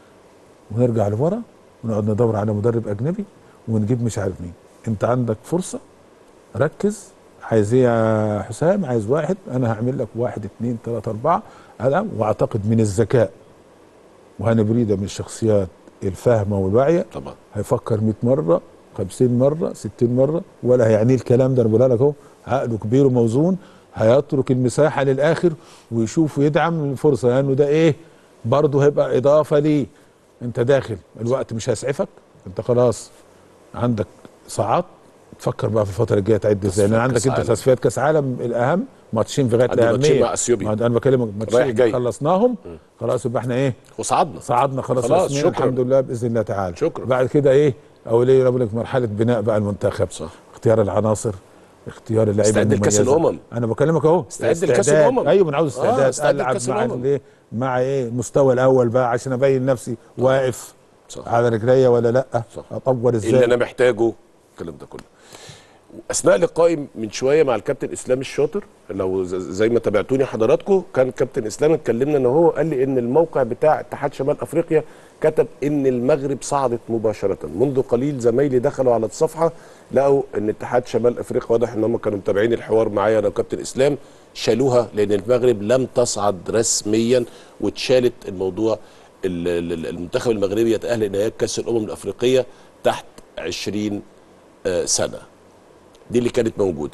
ونرجع لورا ونقعد ندور على مدرب اجنبي ونجيب مش عارف مين. انت عندك فرصه، ركز. عايز ايه يا حسام؟ عايز واحد، انا هعمل لك واحد اتنين تلاته اربعه. انا واعتقد من الذكاء، وهاني بريده من الشخصيات الفاهمه والواعيه، طبعا هيفكر مية مره، خمسين مره، ستين مره، ولا هيعنيه الكلام ده. انا بقولها لك اهو، عقله كبير وموزون، هيترك المساحه للاخر ويشوف ويدعم الفرصه، لانه يعني ده ايه برضه هيبقى اضافه ليه. انت داخل الوقت مش هيسعفك، انت خلاص عندك صعدت، تفكر بقى في الفتره الجايه تعد ازاي، لان عندك انت تصفيات كاس عالم الاهم، ماتشين في غايه الاهميه. ماتشين مع اثيوبيا، انا بكلمك ماتشين خلصناهم خلاص، يبقى احنا ايه؟ وصعدنا صعدنا خلاص, خلاص رسميا الحمد لله باذن الله تعالى. شكرا. بعد كده ايه؟ اوليه اقول لك مرحله بناء بقى المنتخب، صح. اختيار العناصر، اختيار اللعيبه استعد لكاس الامم. انا بكلمك اهو، استعد لكاس الامم. ايوه، انا عاوز استعداد. آه العب مع الايه؟ مع ايه؟ المستوى الاول بقى عشان ابين نفسي آه. واقف صح. على رجليا ولا لا؟ صح. اطور ازاي اللي انا محتاجه الكلام ده كله. اثناء لقائي من شويه مع الكابتن اسلام الشاطر، لو زي ما تابعتوني حضراتكم، كان كابتن اسلام اتكلمنا ان هو قال لي ان الموقع بتاع اتحاد شمال افريقيا كتب ان المغرب صعدت مباشره. منذ قليل زمايلي دخلوا على الصفحه لقوا ان اتحاد شمال افريقيا، واضح ان هم كانوا متابعين الحوار معايا انا وكابتن اسلام، شالوها لان المغرب لم تصعد رسميا، واتشالت الموضوع. المنتخب المغربي يتاهل لنهائي كاس الامم الافريقيه تحت عشرين سنه. دي اللي كانت موجوده.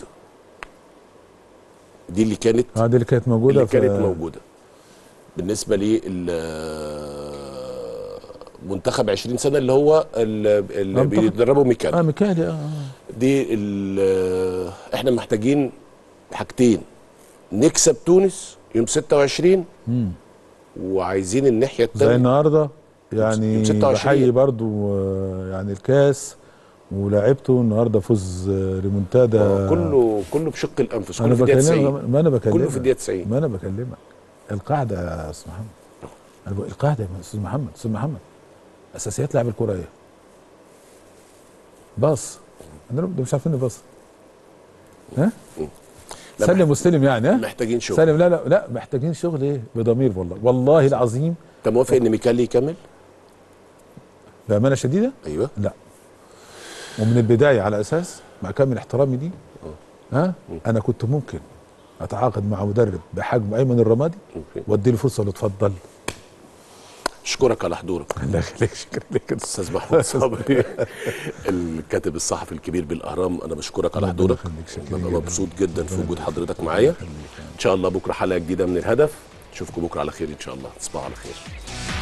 دي اللي كانت اه دي اللي كانت موجوده اللي كانت ف... موجوده بالنسبه للمنتخب عشرين سنه اللي هو اللي بيدربوا ميكالي. اه ميكالي اه دي احنا محتاجين حاجتين: نكسب تونس يوم ستة وعشرين، امم وعايزين الناحيه الثانيه زي النهارده يعني بحيي برضو يعني الكاس ولاعبته النهارده فوز ريمونتادا، كله كله بشق الانفس، كله في الدقيقه تسعين. ما انا بكلمك كله في الدقيقه تسعين. ما انا بكلمك القاعده يا استاذ محمد، انا بقول القاعده يا استاذ محمد. استاذ محمد اساسيات لعب الكوره ايه؟ باص. انا مش عارفين باص. ها؟ سلم واستلم يعني. ها؟ محتاجين شغل. سلم. لا لا لا محتاجين شغل ايه؟ بضمير والله والله العظيم. انت موافق ان ميكالي يكمل؟ بامانه شديده؟ ايوه. لا، ومن البدايه على اساس مع كامل احترامي دي ها انا كنت ممكن اتعاقد مع مدرب بحجم ايمن الرمادي وادي له فرصه. اتفضل. اشكرك على حضورك. الله يخليك. شكرا لك استاذ محمود صبري الكاتب الصحفي الكبير بالاهرام، انا بشكرك على حضورك. ببقى مبسوط جدا في وجود حضرتك معايا. ان شاء الله بكره حلقه جديده من الهدف. نشوفكم بكره على خير ان شاء الله. تصبحوا على خير.